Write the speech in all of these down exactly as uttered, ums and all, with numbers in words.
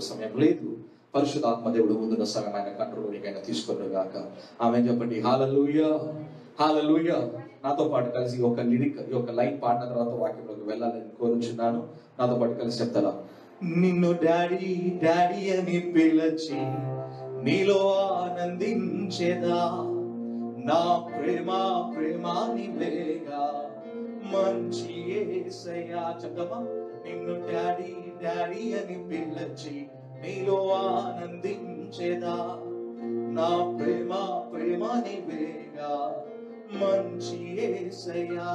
సమయం లేదు. పరిశుద్ధాత్మ దేవుడు ముందున్న సమయం ఆయన కంట్రోల్లోనికైనా తీసుకున్నారు గాక. ఆమె చెప్పండి హల్లెలూయా, హల్లెలూయా. నాతో పాటు కలిసి ఒక లిరిక్ ఒక లైన్ పాడిన తర్వాత వాక్యంలోకి వెళ్ళాలని కోరుచున్నాను. నాతో పాటు కలిసి చెప్తారా? నిన్ను డాడీ డాడీ అని పిలచి నీలో ఆనందించేదా, నా ప్రేమ ప్రేమ నీవేగా మంచి యేసయ్యా. చెప్తామా? నిన్ను డాడీ డాడీ అని పిలచి నీలో ఆనందించేదా, నా ప్రేమ ప్రేమ నీవేగా మంచి యేసయ్యా.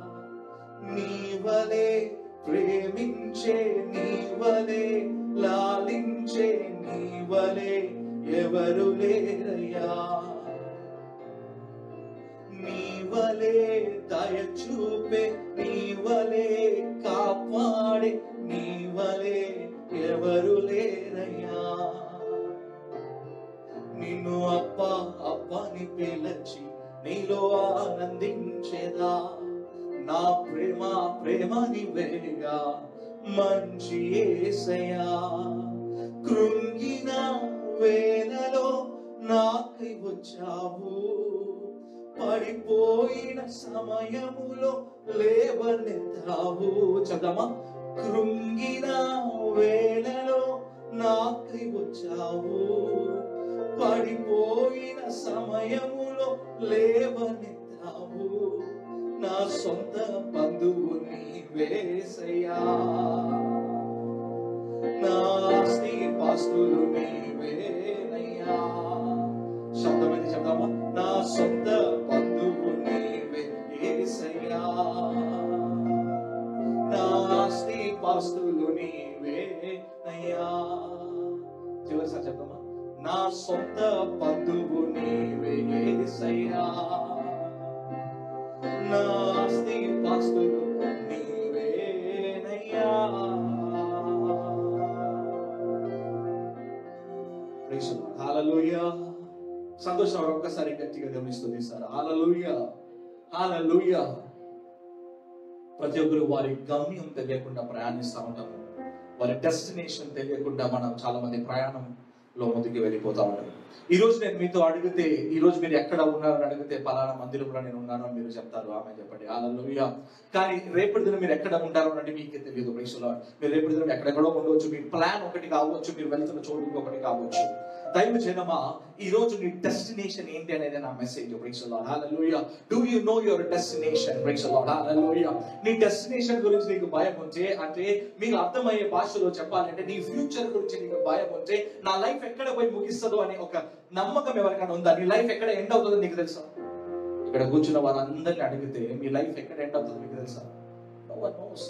నీవలే ప్రేమించే, నీవలే లాలించే, నీవలే ఎవరు లేరయ్యా. నీవలే దయ చూపే, నీవలే కాపాడే, నీవలే ఎవరు లేరయ్యా. నిన్ను అప్ప అప్పని పిలచి నీలో ఆనందించేదా, నా ప్రేమ ప్రేమ నీవేగా మంచి యేసయ్యా. కృంగిన వేళలో నాకై వచ్చావు, పడిపోయిన సమయములో లేవనెత్తావు. చదమా? కృంగిన వేళలో నాకై వచ్చావు, పడిపోయిన సమయములో లేవనెత్తావు. నా సొంత బంధువు నీవేసయ్యా, నా ఆస్తి పాస్తులు నీవేనయ్యా. శబ్దమైంది చెప్దామా? నా సొంత బంధువు నీవే యేసయ్యా, నా ఆస్తి పాస్తులు నీవేనయ్యా. చివరిసారి చెప్దామా? నా సొంత బంధువు నీవే యేసయ్యా, నా ఆస్తి పాస్తులు నీవేనయ్యా. హల్లెలూయా. సంతోషం ఒక్కసారి గట్టిగా గమనిస్తుంది సార్. హల్లెలూయా, హల్లెలూయా. ప్రతి ఒక్కరు వారి గమ్యం తెలియకుండా ప్రయాణిస్తూ ఉంటాము. వారి డెస్టినేషన్ తెలియకుండా మనం చాలా మంది ప్రయాణంలో ముందుకు వెళ్ళిపోతా ఉంటాం. ఈ రోజు నేను మీతో అడిగితే, ఈ రోజు మీరు ఎక్కడ ఉన్నారని అడిగితే పలానా మందిరంలో నేను ఉన్నాను అని మీరు చెప్తారు. ఆమె చెప్పండి హల్లెలూయా. కానీ రేపటి దినం మీరు ఎక్కడ ఉంటారో అంటే మీకే తెలియదు. Praise Lord. మీరు రేపటి దినం ఎక్కడెక్కడో ఉండవచ్చు. మీ ప్లాన్ ఒకటి కావచ్చు, మీరు వెళ్తున్న చోటు ఇంకొకటి కావచ్చు. దైవ జనమా, ఈ రోజు నీ డెస్టినేషన్ ఏంటి అనేది నా message. Praise Lord. Hallelujah. Do you know your destination? Praise Lord. Hallelujah. నీ డెస్టినేషన్ గురించి నీకు భయం ఉంటే, అంటే మీకు అర్థమయ్యే భాషలో చెప్పాలంటే నీ ఫ్యూచర్ గురించి నీకు భయం ఉంటే, నా లైఫ్ ఎక్కడ పోయి ముగిస్తుందో అని ఒక నమ్మకం ఎవరికైనా ఉందా? నీ లైఫ్ ఎక్కడ ఎండ్ అవుతుందో నీకు తెలుసా? ఇక్కడ కూర్చున్న వారందరిని అడిగితే మీ లైఫ్ ఎక్కడ ఎండ్ అవుతుందో మీకు తెలుసా? No one knows.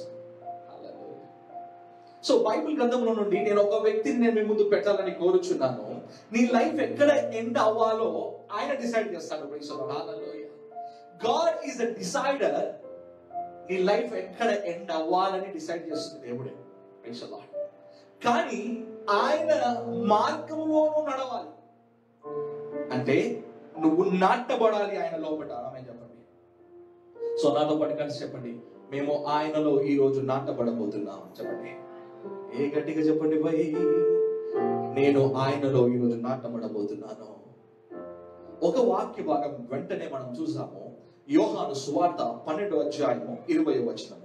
So Bible గ్రంథంలో నుండి నేను ఒక వ్యక్తిని నేను మీ ముందు పెట్టాలని కోరుచున్నాను. నీ లైఫ్ ఎక్కడ ఎండ్ అవ్వాలో ఆయన డిసైడ్ చేస్తాడు. Praise the Lord. Hallelujah. God is the decider. నీ లైఫ్ ఎక్కడ ఎండ్ అవ్వాలని డిసైడ్ చేస్తుంది దేవుడే. Praise the Lord. కానీ ఆయన మార్గంలోనూ నడవాలి. అంటే నువ్వు నాటబడాలి ఆయన లోపల. ఆమె చెప్పండి. సో నాతో పాటు కలిసి చెప్పండి, మేము ఆయనలో ఈ రోజు నాటబడబోతున్నాం. చెప్పండి, ఏ గట్టిగా చెప్పండి భయ్. నేను ఆయనలో ఈ రోజు నాటబడబోతున్నాను. ఒక వాక్య భాగం వెంటనే మనం చూసాము. యోహాను సువార్త పన్నెండో అధ్యాయము ఇరవై వచనము.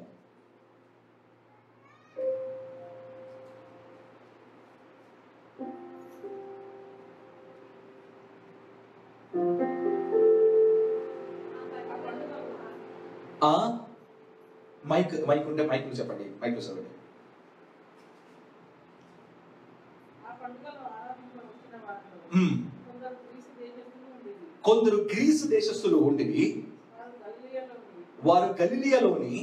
ఆ మైక్ మైక్ ఉంటే మైక్ చెప్పండి. మైక్ చెప్పండి. కొందరు గ్రీసు దేశస్థులు ఉండివి, వారు గలిలియలోని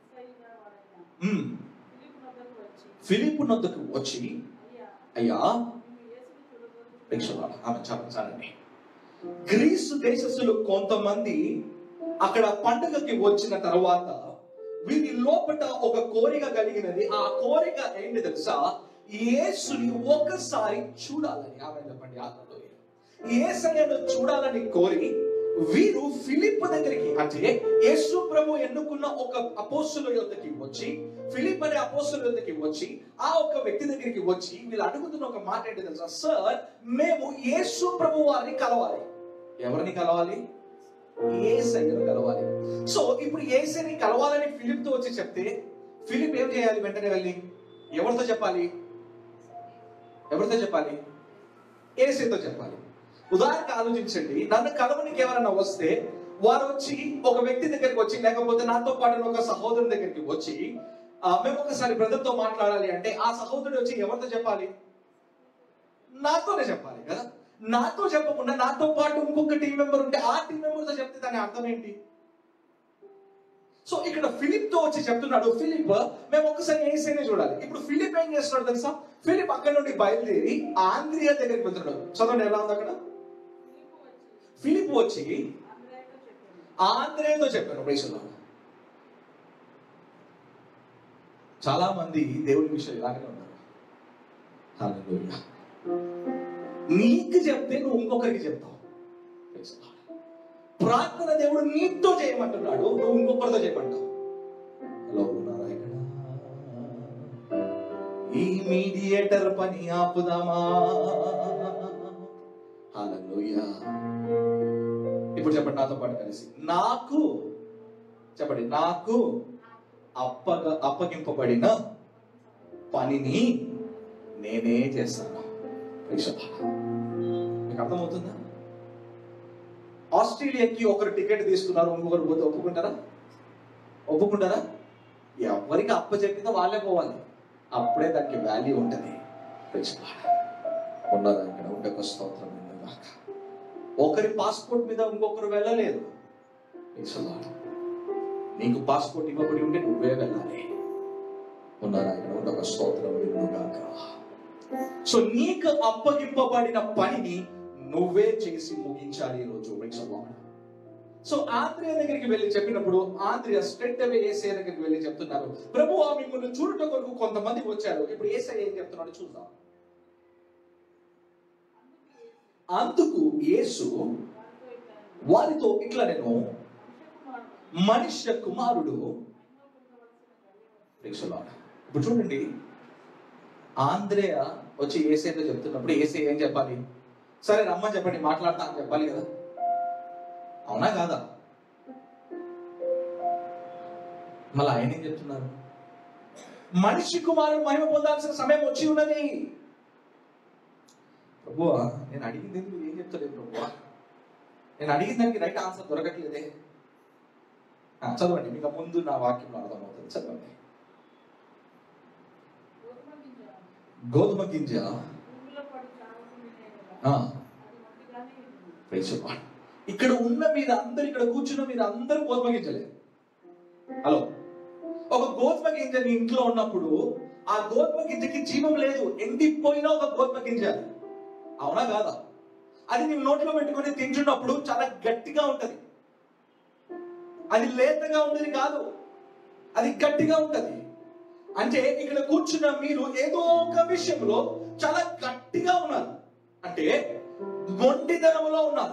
ఫిలిప్పు నొద్దకు వచ్చి, అయ్యా ఆమె చెప్పండి. గ్రీసు దేశస్థులు కొంతమంది అక్కడ పండుగకి వచ్చిన తర్వాత వీరి లోపల ఒక కోరిక కలిగినది. ఆ కోరిక ఏంటి తెలుసా? యేసుని ఒక్కసారి చూడాలని. ఆమె చెప్పండి. యేసయ్యను చూడాలని కోరి వీరు ఫిలిప్ దగ్గరికి, అంటే యేసు ప్రభు ఎన్నుకున్న ఒక అపోస్తలుల యొద్దకి వచ్చి, ఫిలిప్ అనే అపోస్తలుల యొద్దకి వచ్చి, ఆ ఒక్క వ్యక్తి దగ్గరికి వచ్చి వీళ్ళు అడుగుతున్న ఒక మాట ఏంటి తెలుసా? సార్, మేము యేసు ప్రభు వారిని కలవాలి. ఎవరిని కలవాలి? యేసయ్యను కలవాలి. సో ఇప్పుడు యేసయ్యని కలవాలని ఫిలిప్ తో వచ్చి చెప్తే ఫిలిప్ ఏం చేయాలి? వెంటనే వెళ్ళి ఎవరితో చెప్పాలి? ఎవరితో చెప్పాలి? యేసయ్యతో చెప్పాలి. ఉదాహరణకు ఆలోచించండి, నన్ను కలవనికి ఎవరైనా వస్తే వారు వచ్చి ఒక వ్యక్తి దగ్గరికి వచ్చి, లేకపోతే నాతో పాటు ఒక సహోదరుని దగ్గరికి వచ్చి, మేము ఒకసారి బ్రదర్తో మాట్లాడాలి అంటే ఆ సహోదరుడు వచ్చి ఎవరితో చెప్పాలి? నాతోనే చెప్పాలి కదా. నాతో చెప్పకుండా నాతో పాటు ఇంకొక టీం మెంబర్ ఉంటే ఆ టీం మెంబర్తో చెప్తే దాని అర్థం ఏంటి? సో ఇక్కడ ఫిలిప్ తో వచ్చి చెప్తున్నాడు, ఫిలిప్ మేము ఒకసారి యేసయ్యని చూడాలి. ఇప్పుడు ఫిలిప్ ఏం చేస్తున్నాడు తెలుసా? ఫిలిప్ అక్కడ నుండి బయలుదేరి ఆంద్రియా దగ్గరికి వెళ్తున్నాడు. చదవండి ఎలా ఉంది అక్కడ. ఫిలిప్ వచ్చి ఆంద్రేయతో చెప్పాను. ప్రేక్షకులు, చాలా మంది దేవుడి విషయాలు ఇలాగనే ఉన్నారు. హల్లెలూయా. నీకు చెప్తే నువ్వు ఇంకొకరికి చెప్తావు. ప్రార్థన దేవుడు నీతో చేయమంటున్నాడు, నువ్వు ఇంకొకరితో చేయమంటావు. హలో, ఉన్నారా ఇక్కడ? ఈ మీడియేటర్ పని ఆపుదామా? హల్లెలూయా. ఇప్పుడు చెప్పండి నాతో పాటు కలిసి, నాకు చెప్పండి, నాకు అప్పగ అప్పగింపబడిన పనిని నేనే చేస్తాను. మీకు అర్థమవుతుందా? ఆస్ట్రేలియాకి ఒకరు టికెట్ తీసుకున్నారు, ఇంకొకరు పోతే ఒప్పుకుంటారా? ఒప్పుకుంటారా? ఎవరికి అప్ప చెప్పిందో వాళ్ళే పోవాలి, అప్పుడే దానికి వాల్యూ ఉంటుంది. ఉన్నదా ఇక్కడ? ఉండక స్తోత్రం. ఒకరి పాస్పోర్ట్ మీద ఇంకొకరు వెళ్ళలేదు. నీకు పాస్పోర్ట్ ఇవ్వబడి ఉంటే నువ్వే వెళ్ళాలి. ఉన్నారా ఇక్కడ? ఉండక స్తోత్రం. సో నీకు అప్పగింపబడిన పనిని నువ్వే చేసి ముగించాలి ఈరోజు. సో ఆంద్రియా దగ్గరికి వెళ్ళి చెప్పినప్పుడు ఆంద్రియా స్ట్రెయిట్ అవే యేసయ్య దగ్గరికి వెళ్ళి చెప్తున్నారు, ప్రభువా మిమ్మల్ని చూడట కొరకు కొంతమంది వచ్చారు. ఇప్పుడు యేసయ్య ఏం చెప్తున్నాడు చూద్దాం. అందుకు యేసు వారితో ఇట్లా, నేను మనుష్య కుమారుడు. ఇప్పుడు చూడండి, ఆంద్రియా వచ్చి యేసయ్యతో చెప్తున్నప్పుడు యేసయ్య ఏం చెప్పాలి? సరే రమ్మని చెప్పండి, మాట్లాడతా అని చెప్పాలి కదా. అవునా కాదా? మళ్ళీ ఆయన ఏం చెప్తున్నారు? మనిషి కుమారుడు మహిమ పొందాల్సిన సమయం వచ్చి ఉన్నది. ప్రభువా, నేను అడిగింది నువ్వు ఏం చెప్తలేదు ప్రభువా. నేను అడిగిన దానికి రైట్ ఆన్సర్ దొరకట్లేదే. చదవండి, మీకు ముందు నా వాక్యంలో అర్థమవుతుంది. చదవండి. గోధుమ గింజ ఇక్కడ ఉన్న మీరు అందరు, ఇక్కడ కూర్చున్న మీరు అందరూ గోధుమ గింజలే. హలో, ఒక గోధుమ గింజ నీ ఇంట్లో ఉన్నప్పుడు ఆ గోధుమ గింజకి జీవం లేదు, ఎండిపోయినా ఒక గోధుమ గింజ. అవునా కాదా? అది నీ నోట్లో పెట్టుకుని తింటున్నప్పుడు చాలా గట్టిగా ఉంటది. అది లేతగా ఉండేది కాదు, అది గట్టిగా ఉంటది. అంటే ఇక్కడ కూర్చున్న మీరు ఏదో ఒక విషయంలో చాలా గట్టిగా ఉన్నారు, అంటే మొండితనంలో ఉన్నారు.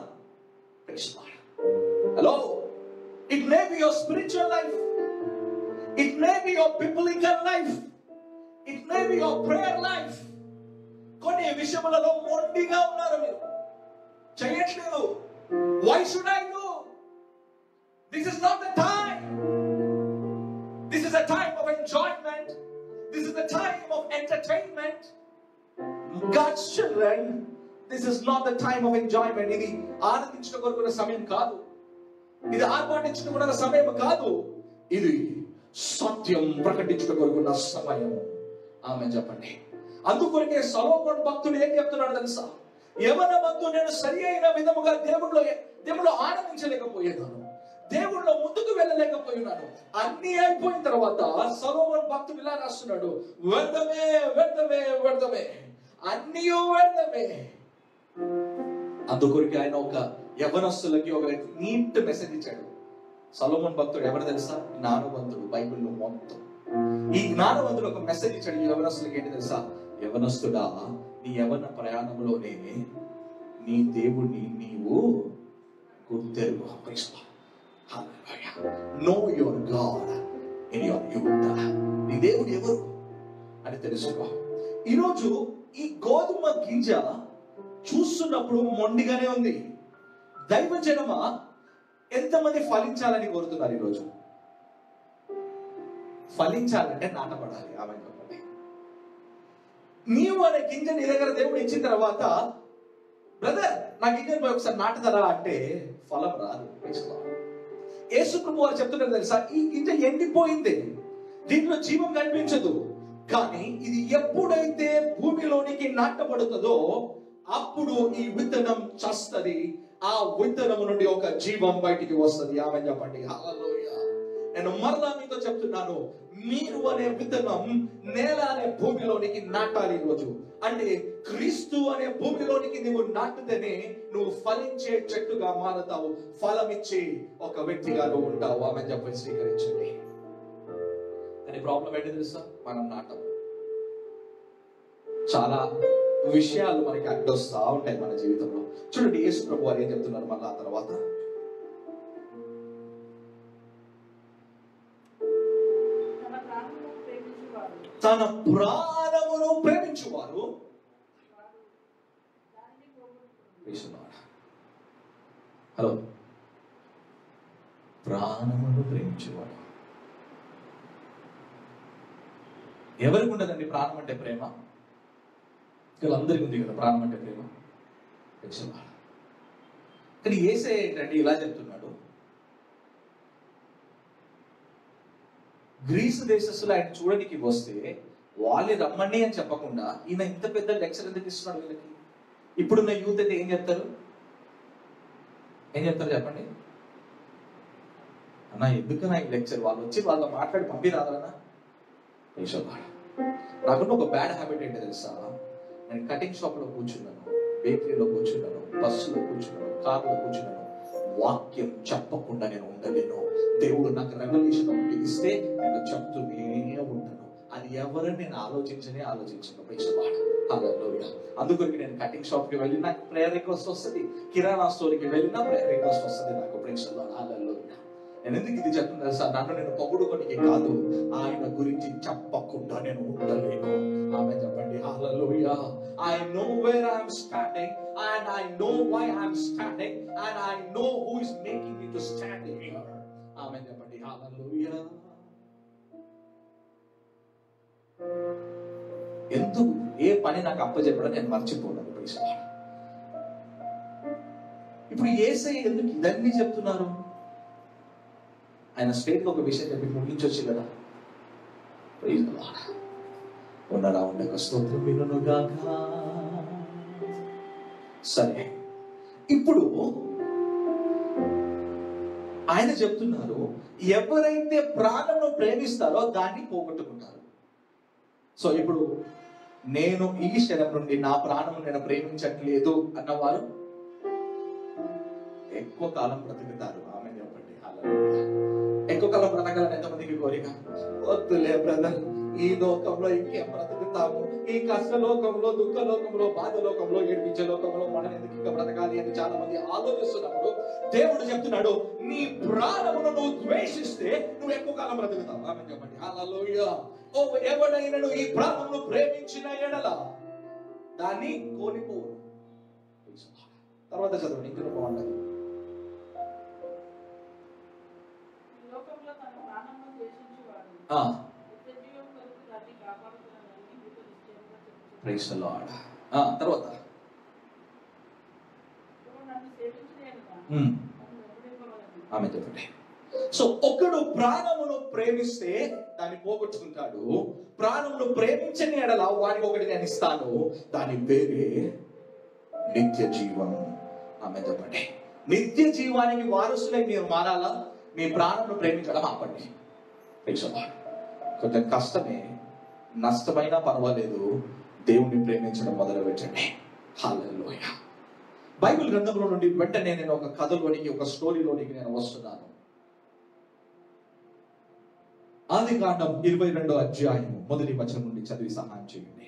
Hello, it may be your spiritual life, it may be your biblical life, it may be your prayer life. కొన్ని విషయములలో మొండిగా ఉన్నారు, మీరు చేయట్లేదు. Why should I do? This is not the time. This is a time of enjoyment. This is a time of entertainment. God's children, this is not the time of enjoyment. ఇది ఆనందించడం కొరకున్న సమయం కాదు, ఇది ఆర్భాటించడం సమయం కాదు, ఇది సత్యం ప్రకటించడం కొరకున్న సమయం. ఆమె చెప్పండి. అందుకొరకే సొలొమోను భక్తుడు ఏం చెప్తున్నాడు తెలుసా? యవన మందు నేను సరి అయిన విధముగా దేవుడిలో దేవుడిలో ఆనందించలేకపోయేదాను, దేవుడిలో ముందుకు వెళ్ళలేకపోయినాను. అన్ని అయిపోయిన తర్వాత సొలొమోను భక్తుడు ఇలా రాస్తున్నాడు, వ్యర్థమే వ్యర్థమే వ్యర్థమే, అన్నీ వ్యర్థమే. అందుకొరికి ఆయన ఒక యవనస్తులకి ఒక నీట్ మెసేజ్ ఇచ్చాడు. సొలొమోను భక్తుడు ఎవరు తెలుసా? జ్ఞానవంతుడు. బైబిల్లో మొత్తం ఈ జ్ఞానవంతుడు ఒక మెసేజ్ ఇచ్చాడు ఈ యవనస్తులకి. ఏంటి తెలుసా? యవనస్తుడా, నీ యవన ప్రయాణంలోనే నీ దేవుణ్ణి నీవు గుర్తెరుగు. Know your God in your youth. నీ దేవుడు ఎవరు అని తెలుసుకో. ఈరోజు ఈ గోధుమ గింజ చూస్తున్నప్పుడు మొండిగానే ఉంది. దైవ జనమ ఎంతమంది ఫలించాలని కోరుతున్నారు? ఈరోజు ఫలించాలంటే నాటపడాలి. ఆమె చెప్పండి. నీవు అనే గింజ నీ దగ్గర దేవుడు ఇచ్చిన తర్వాత, బ్రదర్ నా గింజను పోయి ఒకసారి నాటుతారా అంటే ఫలం రాదు. యేసు ప్రభు వారు చెప్తున్నారు తెలుసా, ఈ గింజ ఎండిపోయింది, దీంట్లో జీవం కనిపించదు. కానీ ఇది ఎప్పుడైతే భూమిలోనికి నాటబడుతుందో అప్పుడు ఈ విత్తనం చస్తది. ఆ విత్తనం నుండి ఒక జీవం బయటికి వస్తుంది. ఆమె చెప్పండి హల్లెలూయా. నేను మరలా మీతో చెప్తున్నాను, మీరు అనే విత్తనం నేల అనే భూమిలోనికి నాటాలి ఈరోజు. అంటే క్రీస్తు అనే భూమిలోనికి నువ్వు నాటితేనే నువ్వు ఫలించే చెట్టుగా మారుతావు, ఫలమిచ్చే ఒక వ్యక్తిగా నువ్వు ఉంటావు. ఆమె చెప్పి స్వీకరించండి. కానీ ప్రాబ్లం ఏంటి తెలుసా, మనం నాటం. చాలా విషయాలు మనకి అడ్డొస్తా ఉంటాయి మన జీవితంలో. చూడండి యేసు ప్రభు వారు ఏం చెప్తున్నారు మళ్ళా ఆ తర్వాత, తన ప్రాణమును ప్రేమించువారు. హలో, ప్రాణమును ప్రేమించువాడు. ఎవరికి ఉండదండి ప్రాణం అంటే ప్రేమ? అందరికీ ఉంది కదా ప్రాణం అంటే ప్రేమ. కానీ యేసే ఏంటంటే ఇలా చెప్తున్నాడు, గ్రీసు దేశస్తులు ఆయన చూడడానికి వస్తే వాళ్ళే రమ్మండి అని చెప్పకుండా ఈయన ఇంత పెద్ద లెక్చర్ ఎందుకు ఇస్తున్నాడు వీళ్ళకి? ఇప్పుడున్న యూత్ అయితే ఏం చెప్తారు? ఏం చెప్తారు చెప్పండి అన్న, ఎందుకన్నా ఈ లెక్చర్? వాళ్ళు వచ్చి వాళ్ళతో మాట్లాడి పంపిరాదన్నా. నాకున్న ఒక బ్యాడ్ హ్యాబిట్ ఏంటో తెలుసా, నేను కటింగ్ షాప్ లో కూర్చున్నాను, బేకరీలో కూర్చున్నాను, బస్సులో కూర్చున్నాను, కార్లో కూర్చున్నాను, వాక్యం చెప్పకుండా నేను ఉండలేను. దేవుడు నాకు రెవల్యూషన్ ఒకటి ఇస్తే నేను చెప్తూనే ఉంటాను. అది ఎవరని నేను ఆలోచించనే ఆలోచించను. హల్లెలూయా. అందుకొరికి నేను కటింగ్ షాప్ కి వెళ్ళినా ప్రేయర్ రిక్వెస్ట్ వస్తుంది, కిరాణా స్టోర్కి వెళ్ళినా ప్రేయర్ రిక్వెస్ట్ వస్తుంది నాకు. ప్రేక్షకులు హల్లెలూయా. నేను ఎందుకు ఇది చెప్తున్నా సార్, నన్ను నేను పొగుడుకొనికి కాదు, ఆయన గురించి చెప్పకుండా నేను ఉండలేను. ఆమె చెప్పండి హల్లెలూయా. I know where I am standing and I know why I am standing and I know who is making me to stand here. ఆమె చెప్పండి హల్లెలూయా. ఎందుకు ఏ పని నాకు అప్పచెప్పడం నేను మర్చిపోలేదు. ఇప్పుడు యేసయ్య ఎందుకు ఇదన్నీ చెప్తున్నారు? ఆయన స్టేట్ లో ఒక విషయం చెప్పి ముగించొచ్చు కదా. ఉన్నారా? ఉండక స్తోత్రం వినుగాక. సరే, ఇప్పుడు ఆయన చెప్తున్నారు, ఎవరైతే ప్రాణమును ప్రేమిస్తారో దాన్ని పోగొట్టుకుంటారు. సో ఇప్పుడు నేను ఈ శరం నుండి నా ప్రాణము నేను ప్రేమించట్లేదు అన్నవారు ఎక్కువ కాలం బ్రతుకుతారు. ఆమె చెప్పండి హల్లెలూయా. ఎక్కువ కాలం బ్రతకాలని ఎంతమందికి కోరిక? వద్దులే బ్రదర్, ఈ లోకంలో ఇంకేం బ్రతుకుతాము, ఈ కష్ట లోకంలో, దుఃఖ లోకంలో, బాధ లోకంలో, ఏడిపించే లోకంలో మనం ఎందుకు ఇంకా బ్రతకాలి అని చాలా మంది ఆలోచిస్తున్నప్పుడు దేవుడు చెప్తున్నాడు, నీ ప్రాణమును నువ్వు ద్వేషిస్తే నువ్వు ఎక్కువ కాలం బ్రతుకుతావు. ఆమె చెప్పండి హల్లెలూయా. ఓ ఎవడైనా ఈ ప్రాణమును ప్రేమించిన ఎడల దాన్ని కోల్పోవు. తర్వాత చదవండి, ఇంకా బాగుంటుంది. Praise the Lord. తర్వాత ఆమె చెప్పండి. సో ఒకడు ప్రాణమును ప్రేమిస్తే దాన్ని పోగొట్టుకుంటాడు, ప్రాణమును ప్రేమించని ఎడల వారికి ఒకటి నేను ఇస్తాను, దాని పేరే నిత్య జీవం. ఆమె చెప్పండి. నిత్య జీవానికి వారసులై మీరు మారాలా? మీ ప్రాణమును ప్రేమించడం ఆపండి. కొంచెం కష్టమే, నష్టమైనా పర్వాలేదు, దేవుణ్ణి ప్రేమించడం మొదలు పెట్టండి. హల్లెలూయా. బైబిల్ గ్రంథంలో నుండి వెంటనే నేను ఒక కథలోనికి, ఒక స్టోరీలోనికి నేను వస్తున్నాను. ఆదికాండం ఇరవై రెండో అధ్యాయం మొదటి వచనం నుండి చదివి సహాయం చేయండి.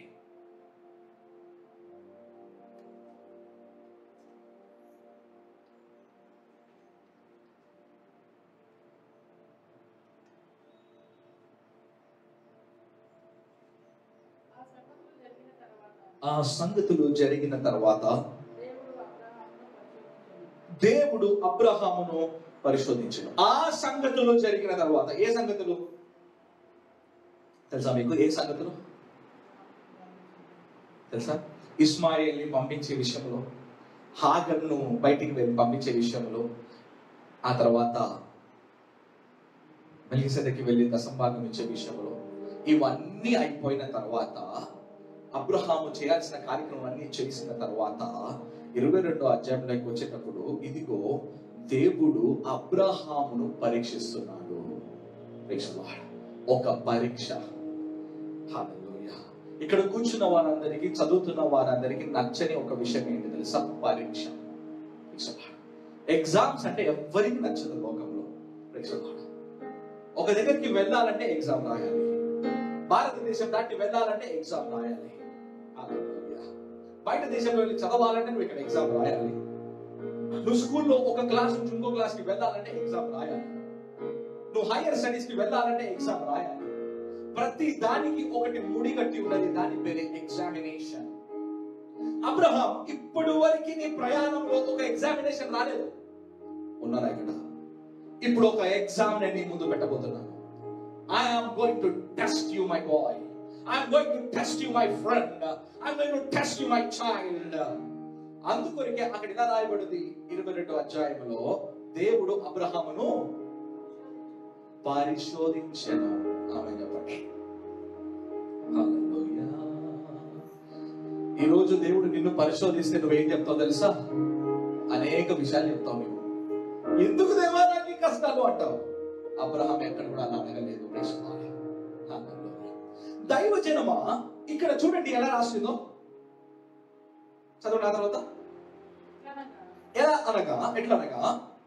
ఆ సంగతులు జరిగిన తర్వాత దేవుడు అబ్రహామును పరిశోధించను. ఆ సంగతులు జరిగిన తర్వాత ఏ సంగతులు తెలుసా మీకు? ఏ సంగతులు తెలుసా? ఇస్మాయిల్ని పంపించే విషయంలో, హాగర్ను బయటికి వెళ్ళి పంపించే విషయంలో, ఆ తర్వాత మెల్కీసెదెకి వెళ్ళి దశంభాగం ఇచ్చే విషయంలో, ఇవన్నీ అయిపోయిన తర్వాత అబ్రహాము చేయాల్సిన కార్యక్రమం అన్ని చేసిన తర్వాత ఇరవై రెండో అధ్యాయంలోకి వచ్చేటప్పుడు ఇదిగో దేవుడు అబ్రహామును పరీక్షిస్తున్నాడు. ఒక పరీక్ష. హల్లెలూయా. ఇక్కడ కూర్చున్న వారందరికీ, చదువుతున్న వారందరికీ నచ్చని ఒక విషయం ఏంటి తెలుసా? పరీక్ష. ఎగ్జామ్స్ అంటే ఎవ్వరికి నచ్చదు లోకంలో. ఒక దగ్గరికి వెళ్ళాలంటే ఎగ్జామ్ రాయాలి, భారతదేశం దాటి వెళ్ళాలంటే ఎగ్జామ్ రాయాలి. బయట దేశంలో వెళ్ళి చదవాలంటే నువ్వు ఇక్కడ ఎగ్జామ్ రాయాలి. నువ్వు స్కూల్లో ఒక క్లాస్ నుంచి ఇంకో క్లాస్ కి వెళ్ళాలంటే ఎగ్జామ్ రాయాలి. నువ్వు హైయర్ స్టడీస్ కి వెళ్ళాలంటే ఎగ్జామ్ రాయాలి. ప్రతి దానికి ఒకటి ముడి కట్టి ఉన్నది, దాని పేరే ఎగ్జామినేషన్. అబ్రహాం ఇప్పుడు వరకు నీ ప్రయాణంలో ఒక ఎగ్జామినేషన్ రాలేదు. ఉన్నారా ఇక్కడ? ఇప్పుడు ఒక ఎగ్జామ్ నేను నీ ముందు పెట్టబోతున్నాను. I am going to test you, my boy. I am going to test you, my friend. I am going to test you, my child. అందుకొరకే అక్కడ ఇలా రాయబడింది ఇరవై రెండో అధ్యాయంలో, దేవుడు అబ్రహామును పరిశోధించెను. ఆమేన్ చెప్పండి. హల్లెలూయా. ఈ రోజు దేవుడు నిన్ను పరిశోధిస్తే నువ్వేం చెప్తావు తెలుసా? అనేక విషయాలు చెప్తావు. నువ్వు ఎందుకు దేవా నాకు ఈ కష్టాలు అంటావు. అబ్రహాం ఎక్కడ కూడా అలా అడగలేదు. దైవ జనమా, ఇక్కడ చూడండి ఎలా రాసిందో. చదవండి. ఆ తర్వాత ఎలా అనగా, ఎట్లా అనగా,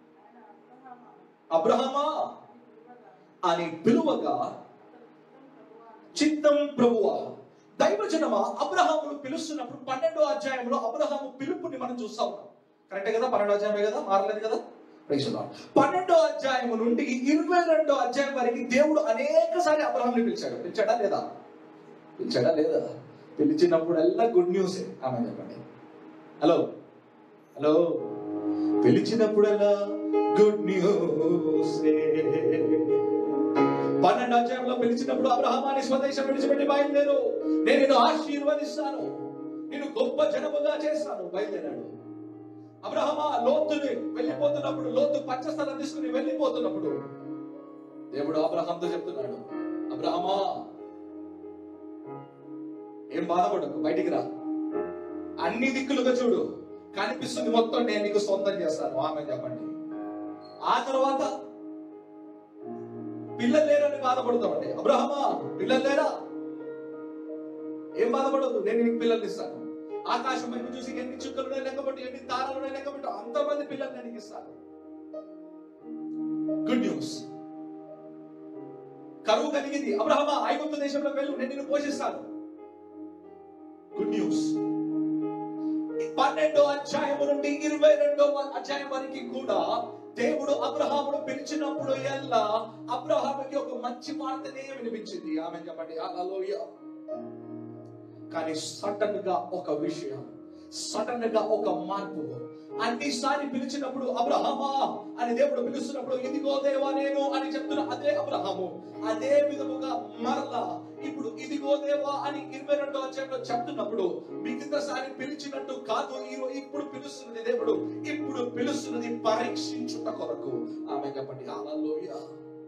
అబ్రహామా అని పిలువగా చిత్తం ప్రభువా. దైవ జనమా, అబ్రహామును పిలుస్తున్నప్పుడు పన్నెండో అధ్యాయంలో అబ్రహాము పిలుపుని మనం చూస్తా ఉన్నాం. కరెక్టే కదా? పన్నెండో అధ్యాయమే కదా, మారలేదు కదా? పన్నెండో అధ్యాయం నుండి ఇరవై రెండో అధ్యాయం వరకు దేవుడు అనేక సారి అబ్రహాంని పిలిచాడు. పిలిచాడా లేదా? పిలిచాడా లేదా? పిలిచినప్పుడల్లా గుడ్ న్యూసే. ఆమె చెప్పండి. హలో హలో పిలిచినప్పుడల్లా గుడ్ న్యూసే. పన్నెండు అధ్యాయంలో పిలిచినప్పుడు అబ్రహామాని స్వదేశం విడిచిపెట్టి బయలుదేరు, నేను నిన్ను ఆశీర్వదిస్తాను, నేను గొప్ప జనముగా చేస్తాను. బయలుదేరాడు. అబ్రహామా లోతుని వెళ్ళిపోతున్నప్పుడు, లోతు పచ్చస్థలం తీసుకుని వెళ్ళిపోతున్నప్పుడు దేవుడు అబ్రహాంతో చెప్తున్నాడు, అబ్రహామా ఏం బాధపడకు, బయటికి రా, అన్ని దిక్కులుగా చూడు, కనిపిస్తుంది మొత్తం నేను నీకు సొంతం చేస్తాను. ఆమె చెప్పండి. ఆ తర్వాత పిల్లలు లేరని బాధపడతామండి. అబ్రహామా పిల్లలు లేరా? ఏం బాధపడదు, నేను నీకు పిల్లలు ఇస్తాను. ఆకాశం వైపు చూసి ఎన్ని చుక్కలు లెక్కబట్టి, ఎన్ని తారలు లెక్కబట్టి, అంతమంది పిల్లలు నేను ఇస్తాను. Good news. కరువు కలిగింది, అబ్రహామా ఐగుప్తు దేశంలో వెళ్ళు, నేను నిన్ను పోషిస్తాను. Good news. పన్నెండో అధ్యాయం నుండి ఇరవై రెండో అధ్యాయం వరకు కూడా దేవుడు అబ్రహామును పిలిచినప్పుడు ఎల్లా అబ్రహాముకి ఒక మంచి వార్తనే వినిపించింది. ఆమె చెప్పండి. హల్లెలూయా. కానీ సడన్ గా ఒక విషయం, సడన్ గా ఒక మార్పు. అన్నిసారి పిలిచినప్పుడు అబ్రహామా అని దేవుడు పిలుస్తున్నప్పుడు ఇదిగో దేవా నేను అని చెప్తున్న అదే అబ్రహాము అదే విధముగా మరలా ఇప్పుడు ఇదిగో దేవా అని ఇరవై రెండో అధ్యాయంలో చెప్తున్నప్పుడు మిగతాసారి పిలిచినట్టు కాదు, ఇప్పుడు పిలుస్తున్నది దేవుడు, ఇప్పుడు పిలుస్తున్నది పరీక్షించుట కొరకు. ఆమె చెప్పండి. హల్లెలూయా.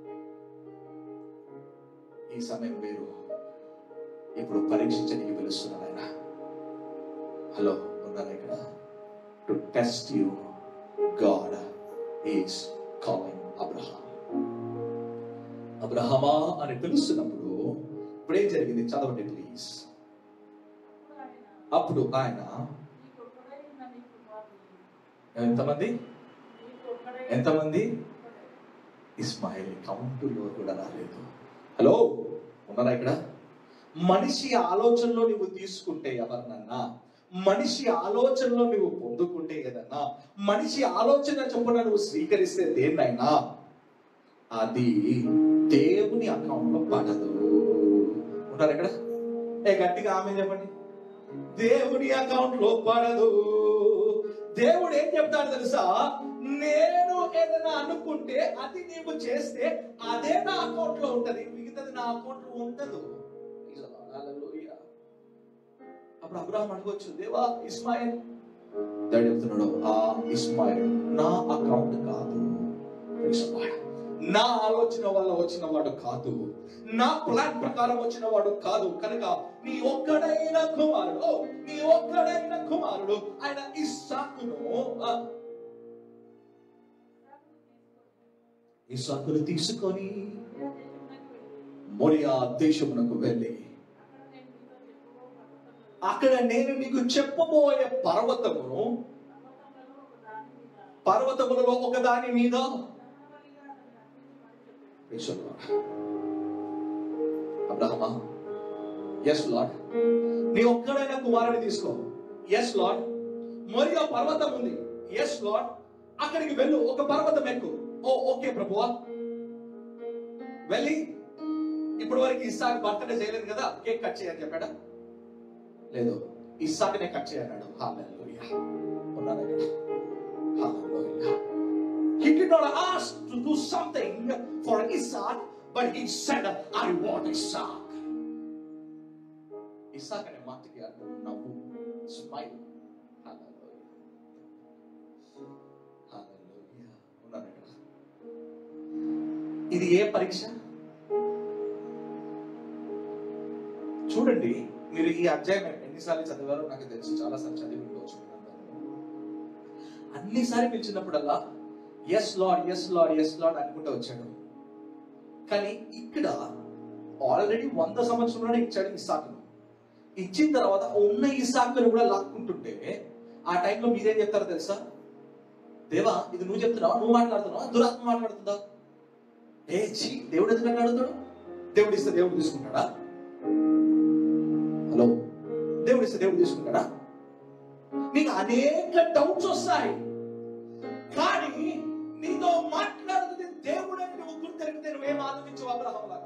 ఈ సమయం వేరు, ఇప్పుడు పరీక్షించడానికి పిలుస్తున్నాడు ఆయన. హలో, ఉన్నారా ఇక్కడ? To test you God is calling Abraham. అబ్రహామా అని పిలుస్తున్నప్పుడు ఇప్పుడేం జరిగింది? చదవండి ప్లీజ్. అప్పుడు ఆయన ఎంతమంది ఎంతమంది ఇస్మాయిల్ కౌంటులో కూడా రాలేదు. హలో, ఉన్నారా ఇక్కడ? మనిషి ఆలోచనలో నువ్వు తీసుకుంటే ఎవరినన్నా, మనిషి ఆలోచనలో నువ్వు పొందుకుంటే ఏదన్నా, మనిషి ఆలోచన చొప్పున నువ్వు స్వీకరిస్తే దేన్నైనా, అది దేవుని అకౌంట్ లో పడదు. ఉంటారు ఇక్కడ? ఏ గట్టిగా ఆమె చెప్పండి. దేవుని అకౌంట్ లో పడదు. దేవుడు ఏం చెప్తాడు తెలుసా? నేను ఏదైనా అనుకుంటే అది నీవు చేస్తే అదే నా అకౌంట్ లో ఉంటది, మిగతాది నా అకౌంట్ లో ఉండదు. అప్పుడు అబ్రహాం అడగొచ్చు, దేవా ఇస్మాయిల్, దేవుడు చెప్తున్నాడు, ఆ ఇస్మాయిల్ నా అకౌంట్ కాదు, నా ఆలోచన వల్ల వచ్చిన వాడు కాదు, నా ప్లాన్ ప్రకారం వచ్చిన వాడు కాదు. కనుక నీ ఒక్కడైన కుమారుడు, నీ ఒక్కడైన కుమారుడు ఆయన ఇస్సాకును ఇస్సాకును తీసుకొని మోరియా దేశమునకు వెళ్ళి అక్కడ నేను నీకు చెప్పబోయే పర్వతమును, పర్వతములలో ఒక దాని మీద అబ్రహమా, ఎస్ లార్డ్, నీ ఒక్కడైన కుమారుని తీసుకో. Yes lord. మోరియా పర్వతం ఉంది. Yes Lord. అక్కడికి వెళ్ళు, ఒక పర్వతం ఎక్కు. ఓ ఓకే ప్రభువా. వెళ్ళి ఇప్పటి వరకు ఇస్సాకు బర్త్డే చేయలేదు కదా, కేక్ కట్ చేయని చెప్పాడా? లేదు, ఇస్సాకునే కట్ చేయన్నాడు. హల్లెలూయా. ఉన్నారా? హల్లెలూయా. He did not ask to do something for Isaac, but he said, I want Isaac. Isaac అనే మాటకి అర్థం నవ్వు, స్మైల్. హల్లెలూయా. హల్లెలూయా. ఉన్నారా? ఇది ఏ పరీక్ష చూడండి. మీరు ఈ అధ్యాయం ఎన్నిసార్లు చదివారో నాకు తెలుసు, చాలా సార్లు చదివి ఉండవచ్చు. అన్నిసార్లు పిలిచినప్పుడల్లా yes Lord, yes Lord, yes Lord అనుకుంటూ వచ్చాడు. కానీ ఇక్కడ ఆల్రెడీ వంద సంవత్సరంలోనే ఇచ్చాడు ఇస్సాకును. ఇచ్చిన తర్వాత ఉన్న ఇస్సాకును కూడా లాక్కుంటుంటే ఆ టైంలో మీరేం చెప్తారో తెలుసా? దేవా, ఇది నువ్వు చెప్తున్నావా, నువ్వు మాట్లాడుతున్నావా, దురాత్మ మాట్లాడుతుందా? ఏ చీ, దేవుడు ఎందుకు మాట్లాడుతాడు? దేవుడు ఇస్తే దేవుడు తీసుకుంటాడా? హలో, దేవుడు ఇస్తే దేవుడు తీసుకుంటాడా? నీకు అనేక డౌట్స్ వస్తాయి, కానీ నీతో మాట్లాడుతుంది దేవుడని నువ్వు గుర్తెరిగితే నువ్వేం ఆలోచించవు అబ్రహాం లాగా.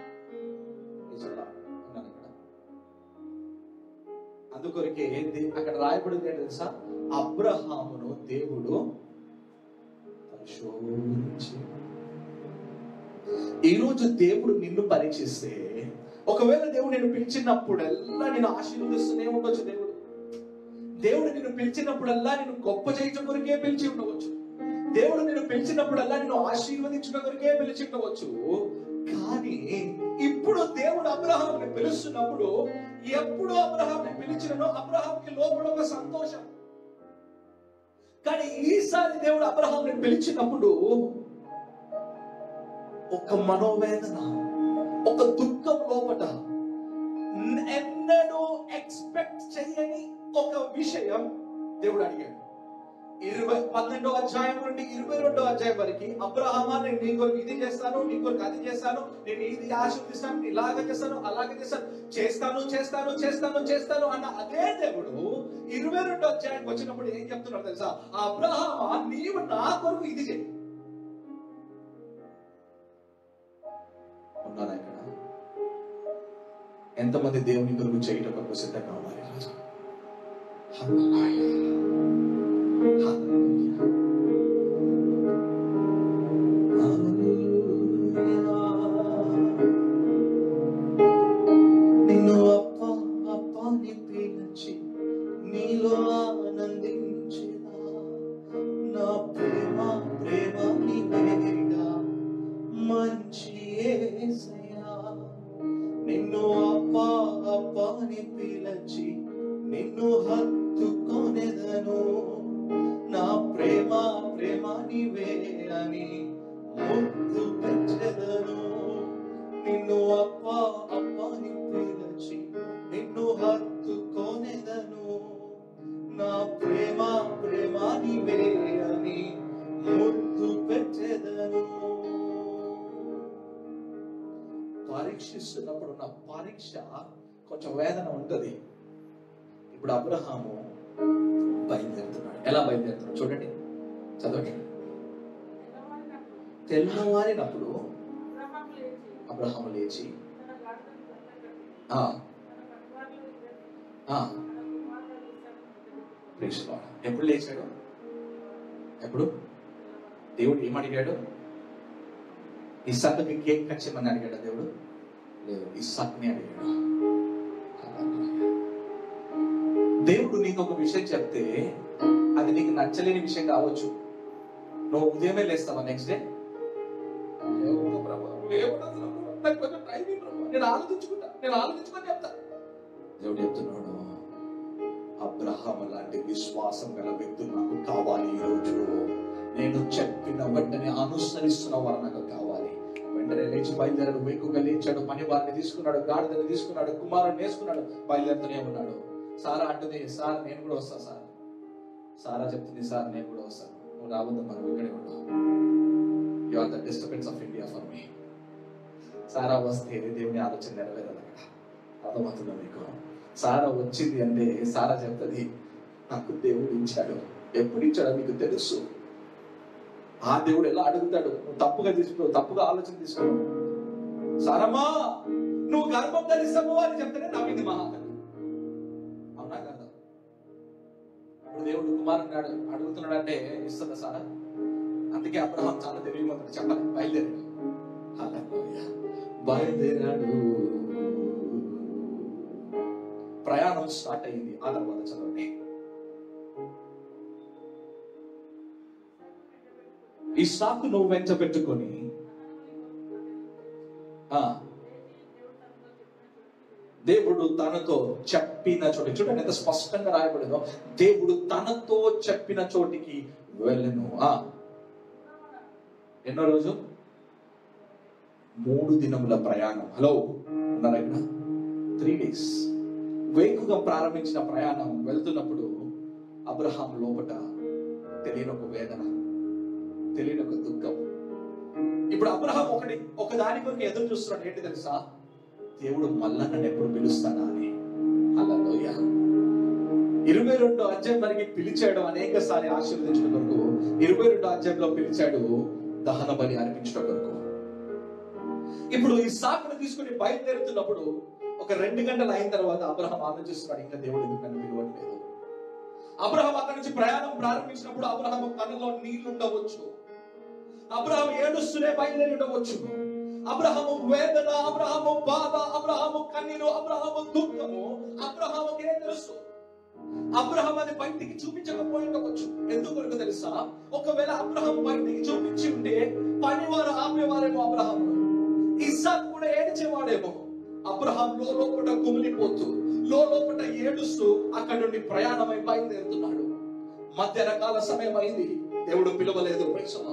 అందుకొరకే అక్కడ రాయబడింది ఏంటి తెలుసా? అబ్రహామును దేవుడు పరిశోధించి. ఈరోజు దేవుడు నిన్ను పరీక్షిస్తే, ఒకవేళ దేవుడు నిన్ను పిలిచినప్పుడల్లా నేను ఆశీర్వదిస్తూనే ఉండొచ్చు. దేవుడు దేవుడు నిన్ను పిలిచినప్పుడల్లా నేను గొప్ప చేయటం కొరికే పిలిచి ఉండవచ్చు. దేవుడు నిన్ను పిలిచినప్పుడల్లా నేను ఆశీర్వదించడం కొరికే పిలిచి ఉండవచ్చు. కానీ ఇప్పుడు దేవుడు అబ్రహాంని పిలుస్తున్నప్పుడు, ఎప్పుడు అబ్రహాంని పిలిచినో అబ్రహాంకి లోపల ఒక సంతోషం. కానీ ఈసారి దేవుడు అబ్రహాంని పిలిచినప్పుడు ఒక మనోవేదన, ఒక దుఃఖం లోపట. ఎన్నడూ ఎక్స్పెక్ట్ చేయని ఒక విషయం దేవుడు అడిగాడు. ఇరవై పన్నెండో అధ్యాయం నుండి ఇరవై రెండో అధ్యాయం వరకు, అబ్రహామా నేను నీ కొరకు ఇది చేస్తాను, నీ కొరకు అది చేస్తాను, నేను ఇది ఆశీర్వదిస్తాను, ఇలాగ చేస్తాను, అలాగే చేస్తాను, చేస్తాను చేస్తాను చేస్తాను చేస్తాను అన్న అదే దేవుడు ఇరవై రెండో అధ్యాయానికి వచ్చినప్పుడు ఏం చెప్తున్నాడు తెలుసా? అబ్రహామా, నీవు నా కొరకు ఇది చేయి. ఉన్నారా ఇక్కడ? ఎంతమంది దేవుని కొరకు చేయడం కొరకు సిద్ధంగా ఉన్నారు ఈరోజు? నిన్ను అప్ప అప్ప ని పిలిచి నీలో ఆనందించేదా, నా ప్రేమ ప్రేమ నీవేగా మంచి యేసయ్యా. నిన్ను అప్ప అప్ప ని పిలిచి నిన్ను హత్తుకొనెదను, నా ప్రేమ ప్రేమ నీవే అని ముద్దు పెట్టెదను. నిన్ను అప్ప అప్ప ని పిలిచి నిన్ను హత్తుకొనెదను, నా ప్రేమ ప్రేమ నీవే అని ముద్దు పెట్టెదను. పరీక్షిస్తున్నప్పుడు నా పరీక్ష కొంచెం వేదన ఉంటది. ఇప్పుడు అబ్రహాము బయలుదేరుతున్నాడు. ఎలా బయలుదేరుతున్నాడు చూడండి, చదవండి. తెల్లవారినప్పుడు అబ్రహాము లేచి ప్రైజ్ లార్డ్. ఎప్పుడు లేచాడు? ఎప్పుడు దేవుడు ఏమడిగాడు? ఇస్సాకుకి కేక్ కట్ చేయమని అడిగాడు దేవుడు? లేదు, ఇస్సాకుని అడిగాడు. దేవుడు నీకు ఒక విషయం చెప్తే అది నీకు నచ్చలేని విషయం కావచ్చు. నువ్వు ఉదయమే లేస్తావా నెక్స్ట్ డే? నేను ఆలోచించుకుంటా నేను ఆలోచించుకొని చెప్తా. దేవుడు చెప్తున్నాడు, అబ్రహాం లాంటి విశ్వాసం గల వ్యక్తులు నాకు కావాలి. ఈ రోజు నేను చెప్పిన వెంటనే అనుసరిస్తున్న వారు నాకు కావాలి. వెంటనే లేచి బయలుదేరాడు. వేకుగా లేచాడు. పని వారిని తీసుకున్నాడు, గాడిదని తీసుకున్నాడు, కుమారుని వేసుకున్నాడు, బయలుదేరుతూనే ఉన్నాడు. సారా అంటుంది, సార్ నేను కూడా వస్తా సార్. సారా చెప్తుంది, సార్ నేను కూడా వస్తాను. నువ్వు రావద్దు, మనం ఇక్కడే ఉన్నావు. You are the disturbance of India for me. Sarah వస్తే దేవుని ఆలోచన నెరవేరదు. అక్కడ అర్థమవుతుందా మీకు? సారా వచ్చింది అంటే సారా చెప్తుంది, నాకు దేవుడు ఇచ్చాడు. ఎప్పుడు ఇచ్చాడో మీకు తెలుసు. ఆ దేవుడు ఎలా అడుగుతాడు? నువ్వు తప్పుగా తీసుకో, తప్పుగా ఆలోచన తీసుకో. సారమ్మా నువ్వు గర్భం ధరిస్తావు అని చెప్తేనే నవ్వింది మహాకవి. అవునా కదా? ఇప్పుడు దేవుడు కుమారుని అడుగుతున్నాడు అంటే ఇస్తుందా సారా? అందుకే అబ్రహాం చాలా తెలియమంటాడు. చెప్పాలి, బయలుదేరాడు. బయలుదేరాడు. ప్రయాణం స్టార్ట్ అయింది. ఆ తర్వాత చదవండి. ఇస్సాకును వెంట పెట్టుకొని దేవుడు తనతో చెప్పిన చోటి, చూడండి ఎంత స్పష్టంగా రాయబడిందో. దేవుడు తనతో చెప్పిన చోటికి వెళ్ళను. ఆ ఎన్నో రోజు? మూడు దినముల ప్రయాణం. హలో ఉన్నారా ఇక్కడ? Three days. వేకుగా ప్రారంభించిన ప్రయాణం వెళ్తున్నప్పుడు అబ్రహాం లోపట తెలియని ఒక వేదన, తెలియని ఒక దుఃఖం. ఇప్పుడు అబ్రహాం ఒకటి ఒక దాని కొరకు ఎదురు చూస్తున్నాడు. ఏంటి తెలుసా? దేవుడు మళ్ళా నన్ను ఎప్పుడు పిలుస్తాడా అని. హల్లెలూయా. ఇరవై రెండో అధ్యాయం వరకు పిలిచాడు. అనేక సారి ఆశీర్వదించడం కొరకు ఇరవై రెండో అధ్యాయంలో పిలిచాడు దహన బలి అర్పించడం కొరకు. ఇప్పుడు ఇస్సాకును తీసుకుని బయలుదేరుతున్నప్పుడు ఒక రెండు గంటలు అయిన తర్వాత అబ్రహాం ఆలోచిస్తున్నాడు, ఇంకా దేవుడు ఎందుకు నన్ను పిలవట్లేదు. అబ్రహాం అక్కడి నుంచి ప్రయాణం ప్రారంభించినప్పుడు అబ్రహాం కన్నులో నీళ్లు ఉండవచ్చు. అబ్రహాం ఏడుస్తూనే బయలుదేరి ఉండవచ్చు. అబ్రహాము వేదన, అబ్రహాము బాధ, అబ్రహాము కన్నీరు, అబ్రహాము దుఃఖము అబ్రహాముకే తెలుసు. అబ్రహాం అది బయటికి చూపించకపోయి ఉండవచ్చు. ఎందుకు తెలుసా? ఒకవేళ అబ్రహాం బయటికి చూపించి ఉంటే పనివారు ఆపేవారేమో అబ్రహాము. ఇస్సాకు కూడా ఏడ్చేవాడేమో. అబ్రహాం లోపట కుమిలిపోతూ లోపట ఏడుస్తూ అక్కడ నుండి ప్రయాణమై బయలుదేరుతున్నాడు. మధ్యాహ్నకాల సమయం అయింది, దేవుడు పిలవలేదు.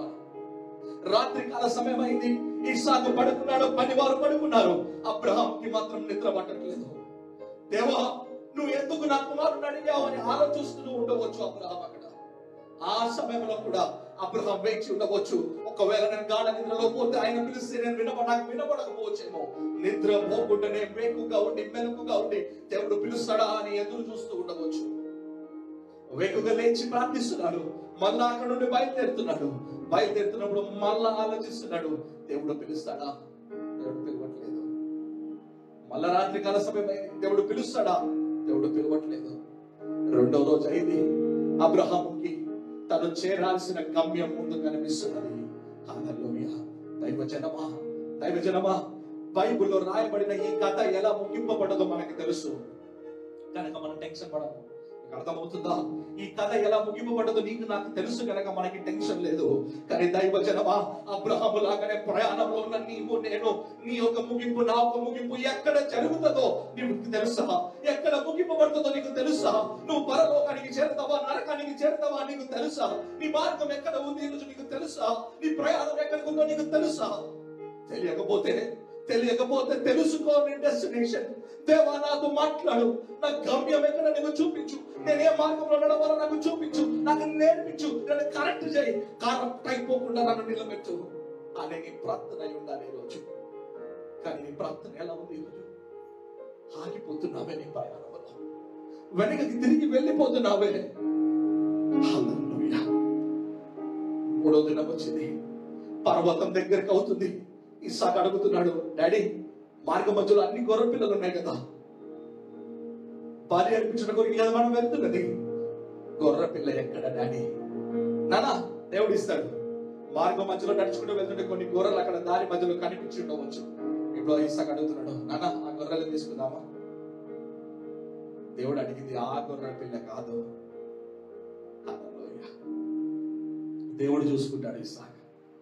రాత్రి కాల సమయం అయింది, ఇస్సాకు పడుకున్నాడు, పనివారు పడుకున్నారు. అబ్రహాంకి మాత్రం నిద్ర పట్టట్లేదు. దేవా నువ్వు ఎందుకు నా కుమారుడు అడిగావు అని ఆలోచిస్తూ ఉండవచ్చు అబ్రహాం. అక్కడ ఆ సమయంలో కూడా అబ్రహాం వేచి ఉండవచ్చు. ఒకవేళ నేను గాఢ నిద్రలో పోతే ఆయన పిలిస్తే నేను వినప నాకు వినపడకపోవచ్చేమో. నిద్ర పోకుండానే వేకుగా ఉండి మెలకుగా ఉండి దేవుడు పిలుస్తాడా అని ఎదురు చూస్తూ ఉండవచ్చు. వేకుగా లేచి ప్రార్థిస్తున్నాడు. మళ్ళా అక్కడ నుండి బయలుదేరుతున్నాడు. బయలుదేరుతున్నప్పుడు మళ్ళా ఆలోచిస్తున్నాడు, దేవుడు పిలుస్తాడా? దేవుడు పిలవట్లేదు. మళ్ళా రాత్రి కాల సమయం అయింది, దేవుడు పిలుస్తాడా? దేవుడు పిలవట్లేదు. రెండో రోజు అయింది. అబ్రహాముకి తను చేరాల్సిన గమ్యం ముందు కనిపిస్తున్నది. హల్లెలూయా. దైవజనమా దైవజనమా బైబిల్లో రాయబడిన ఈ కథ ఎలా ముగింపబడదో మనకి తెలుసు కనుక మనం టెన్షన్ పడము. అర్థమవుతుందా? ఈ కథ ఎలా ముగింపబడదో నీకు నాకు తెలుసు కనుక మనకి టెన్షన్ లేదు. కానీ దైవజనమా అబ్రహాము లాగానే ప్రయాణంలో ఉన్న నీవు నేను, నీ యొక్క ముగింపు నా ఒక ముగింపు ఎక్కడ జరుగుతుందో నీకు తెలుసా? ఎక్కడ ముగింపబడుతుందో నీకు తెలుసా? నువ్వు పరలోకానికి చేరుతావా, నరకానికి చేరుతావా నీకు తెలుసా? నీ మార్గం ఎక్కడ ఉంది ఈరోజు నీకు తెలుసా? నీ ప్రయాణం ఎక్కడికి ఉందో నీకు తెలుసా? తెలియకపోతే తెలియకపోతే తెలుసుకో నీ డెస్టినేషన్. దేవా నాతో మాట్లాడు, నా గమ్యం ఎక్కడ నీకు చూపించు, నేను ఏ మార్గంలో నడవాలో నాకు చూపించు, నాకు నేర్పించు, నన్ను కరెక్ట్ చేయి, కరెక్ట్ అయిపోకుండా నన్ను నిలబెట్టు అనే నీ ప్రార్థన అయి ఉండాలి ఈరోజు. కానీ నీ ప్రార్థన ఎలా ఉంది ఈరోజు? ఆగిపోతున్నావే నీ ప్రయాణంలో, వెనకకి తిరిగి వెళ్ళిపోతున్నావే. హల్లెలూయా. మూడో దినం వచ్చింది, పర్వతం దగ్గరికి అవుతుంది. ఇస్సాకు అడుగుతున్నాడు, డాడీ మార్గ మధ్యలో అన్ని గొర్రె పిల్లలు ఉన్నాయి కదా, బలి అర్పించడం కొరకు కదా మనం వెళ్తున్నది, గొర్రె పిల్ల ఎక్కడ డాడీ? నానా దేవుడు ఇస్తాడు. మార్గం మధ్యలో నడుచుకుంటూ వెళ్తుంటే కొన్ని గొర్రెలు అక్కడ దారి మధ్యలో కనిపించి ఉండవచ్చు. ఇప్పుడు ఇసాకు అడుగుతున్నాడు, నానా ఆ గొర్రెలు తీసుకుందామా? దేవుడు అడిగింది ఆ గొర్రె పిల్ల కాదు. దేవుడు చూసుకుంటాడు. ఇసాక్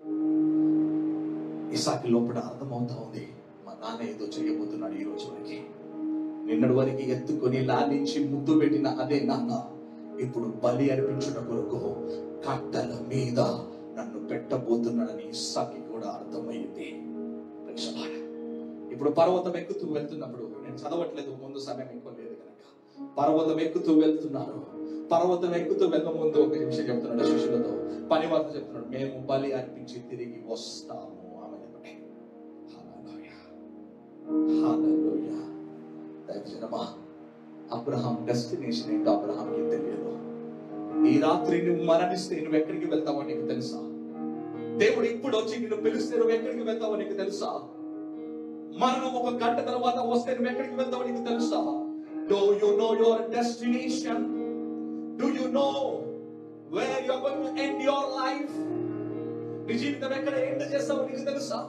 ఇసాకి లోపల అర్థమవుతా ఉంది, మా నాన్న ఏదో చేయబోతున్నాడు ఈ రోజు వరకు. నిన్నటి వరకు ఎత్తుకొని లాలించి ముద్దు పెట్టిన అదే నాన్న ఇప్పుడు బలి అర్పించుట కొరకు కట్టల మీద నన్ను పెట్టబోతున్నాడని ఇస్సాకి కూడా అర్థమైంది. ఇప్పుడు పర్వతం ఎక్కుతూ వెళ్తున్నప్పుడు, నేను చదవట్లేదు ముందు సమయం ఎక్కువ లేదు కనుక, పర్వతం ఎక్కుతూ వెళ్తున్నారు. పర్వతం ఎక్కుతూ వెళ్ళ ముందు ఒక నిమిషం చెప్తున్నాడు శిష్యులతో, పని వార్త చెప్తున్నాడు, మేము బలి అర్పించి తిరిగి వస్తాము. ఆమె చెప్పండి హల్లెలూయా, హల్లెలూయా. దైవజనమా, అబ్రహాం డెస్టినేషన్ ఏంటో అబ్రహాంకి తెలియదు. ఈ రాత్రి నువ్వు మరణిస్తే నువ్వు ఎక్కడికి వెళ్తావో నీకు తెలుసా? దేవుడు ఇప్పుడు వచ్చి నిన్ను పిలిస్తే నువ్వు ఎక్కడికి వెళ్తావో నీకు తెలుసా? మరణం ఒక గంట తర్వాత వస్తే నువ్వు ఎక్కడికి వెళ్తావో నీకు తెలుసా? Do you know your destination? Do you know where you are going to end your life? నీ జీవితం ఎక్కడ ఎండ్ చేస్తావో నీకు తెలుసా?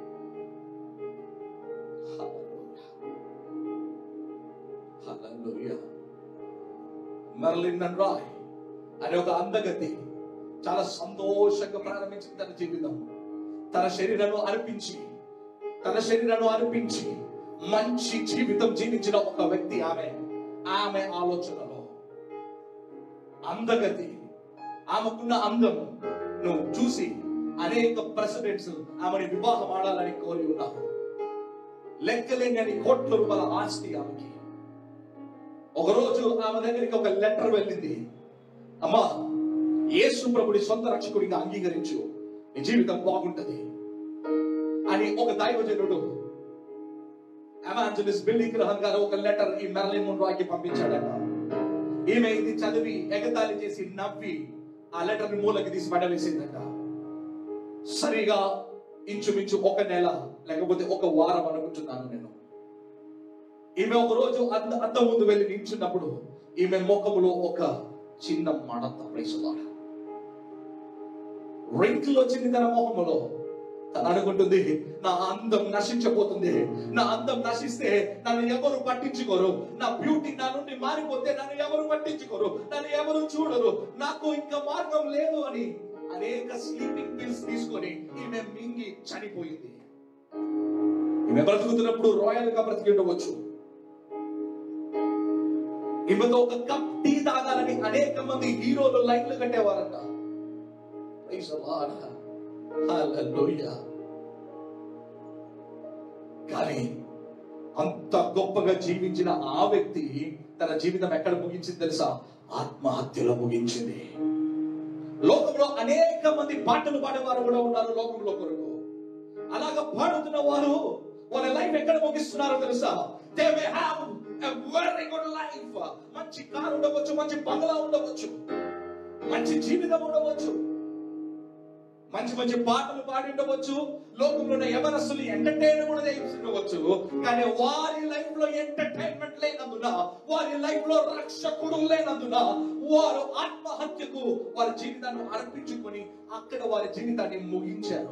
హల్లెలూయా. మెర్లిన్ రాయ్ అనే ఒక అందగతి చాలా సంతోషంగా ప్రారంభించింది తన జీవితం. తన శరీరాన్ని అర్పించి తన శరీరాన్ని అర్పించి మంచి జీవితం జీవించిన ఒక వ్యక్తి ఆమె. ఆమె ఆలోచనలో అందగతి, ఆమెకున్న అందం నువ్వు చూసి అనేక ప్రెసిడెంట్స్ ఆమెని వివాహం ఆడాలని కోరి ఉన్నారు. లెక్కలేని కోట్ల రూపాయల ఆస్తి ఆమెకి. ఒకరోజు ఆమె దగ్గరికి ఒక లెటర్ వెళ్ళింది, అమ్మా యేసు ప్రభుని సొంత రక్షకుడిగా అంగీకరించు, నీ జీవితం బాగుంటది అని ఒక దైవజనుడు ఎవాంజలిస్ట్ బిల్లీ గ్రహం గారు ఒక లెటర్ ఈ మెర్లిన్ మోన్రోకి పంపించాడట. ఈమె ఇది చదివి ఎగతాళి చేసి నవ్వి ఆ లెటర్ ని మూలకి తీసి పడవేసిందట. సరిగా ఇంచుమించు ఒక నెల లేకపోతే ఒక వారం అనుకుంటున్నాను నేను. ఈమె ఒక రోజు అద్ద అద్దం ముందు వెళ్ళి నిల్చున్నప్పుడు ఈమె ముఖములో ఒక చిన్న మడత, ప్రైసులాడ రింకిల్ వచ్చింది తన ముఖములో. తను అనుకుంటుంది, నా అందం నశించబోతుంది, నా అందం నశిస్తే నన్ను ఎవరు పట్టించుకోరు, నా బ్యూటీ నా నుండి మారిపోతే నన్ను ఎవరు పట్టించుకోరు, నన్ను ఎవరు చూడరు, నాకు ఇంకా మార్గం లేదు అని అనేక స్లీపింగ్ పిల్స్ తీసుకొని ఈమె మింగి చనిపోయింది. ఈమె బ్రతుకుతున్నప్పుడు రాయల్ గా బ్రతికి ఉండవచ్చు. ఈమెతో ఒక కప్ టీ తాగాలని అనేక మంది హీరోలు లైన్లు కట్టేవారంట. హల్లెలూయా. కానీ అంత గొప్పగా జీవించిన ఆ వ్యక్తి తన జీవితం ఎక్కడ ముగించింది తెలుసా? ఆత్మహత్యలో ముగించింది. లోకంలో అనేక మంది పాటలు పాడేవారు కూడా ఉన్నారు లోకంలో కొరకు. అలాగా పాడుతున్న వారు వాళ్ళ లైఫ్ ఎక్కడ ముగిస్తున్నారో తెలుసా? They may have a very good life. మంచి కారు ఉండవచ్చు, మంచి బంగ్లా ఉండవచ్చు, మంచి జీవితం ఉండవచ్చు, మంచి మంచి పాటలు పాడి ఉండవచ్చు, లోకంలో ఉన్న యవనస్తులు ఎంటర్టైన్ కూడా చేసి ఉండవచ్చు. కానీ వారి లైఫ్ లో ఎంటర్టైన్మెంట్ లేనందున, వారి లైఫ్ లో రక్షకుడు లేనందున వారు ఆత్మహత్యకు వారి జీవితాన్ని అర్పించుకొని అక్కడ వారి జీవితాన్ని ముగించారు.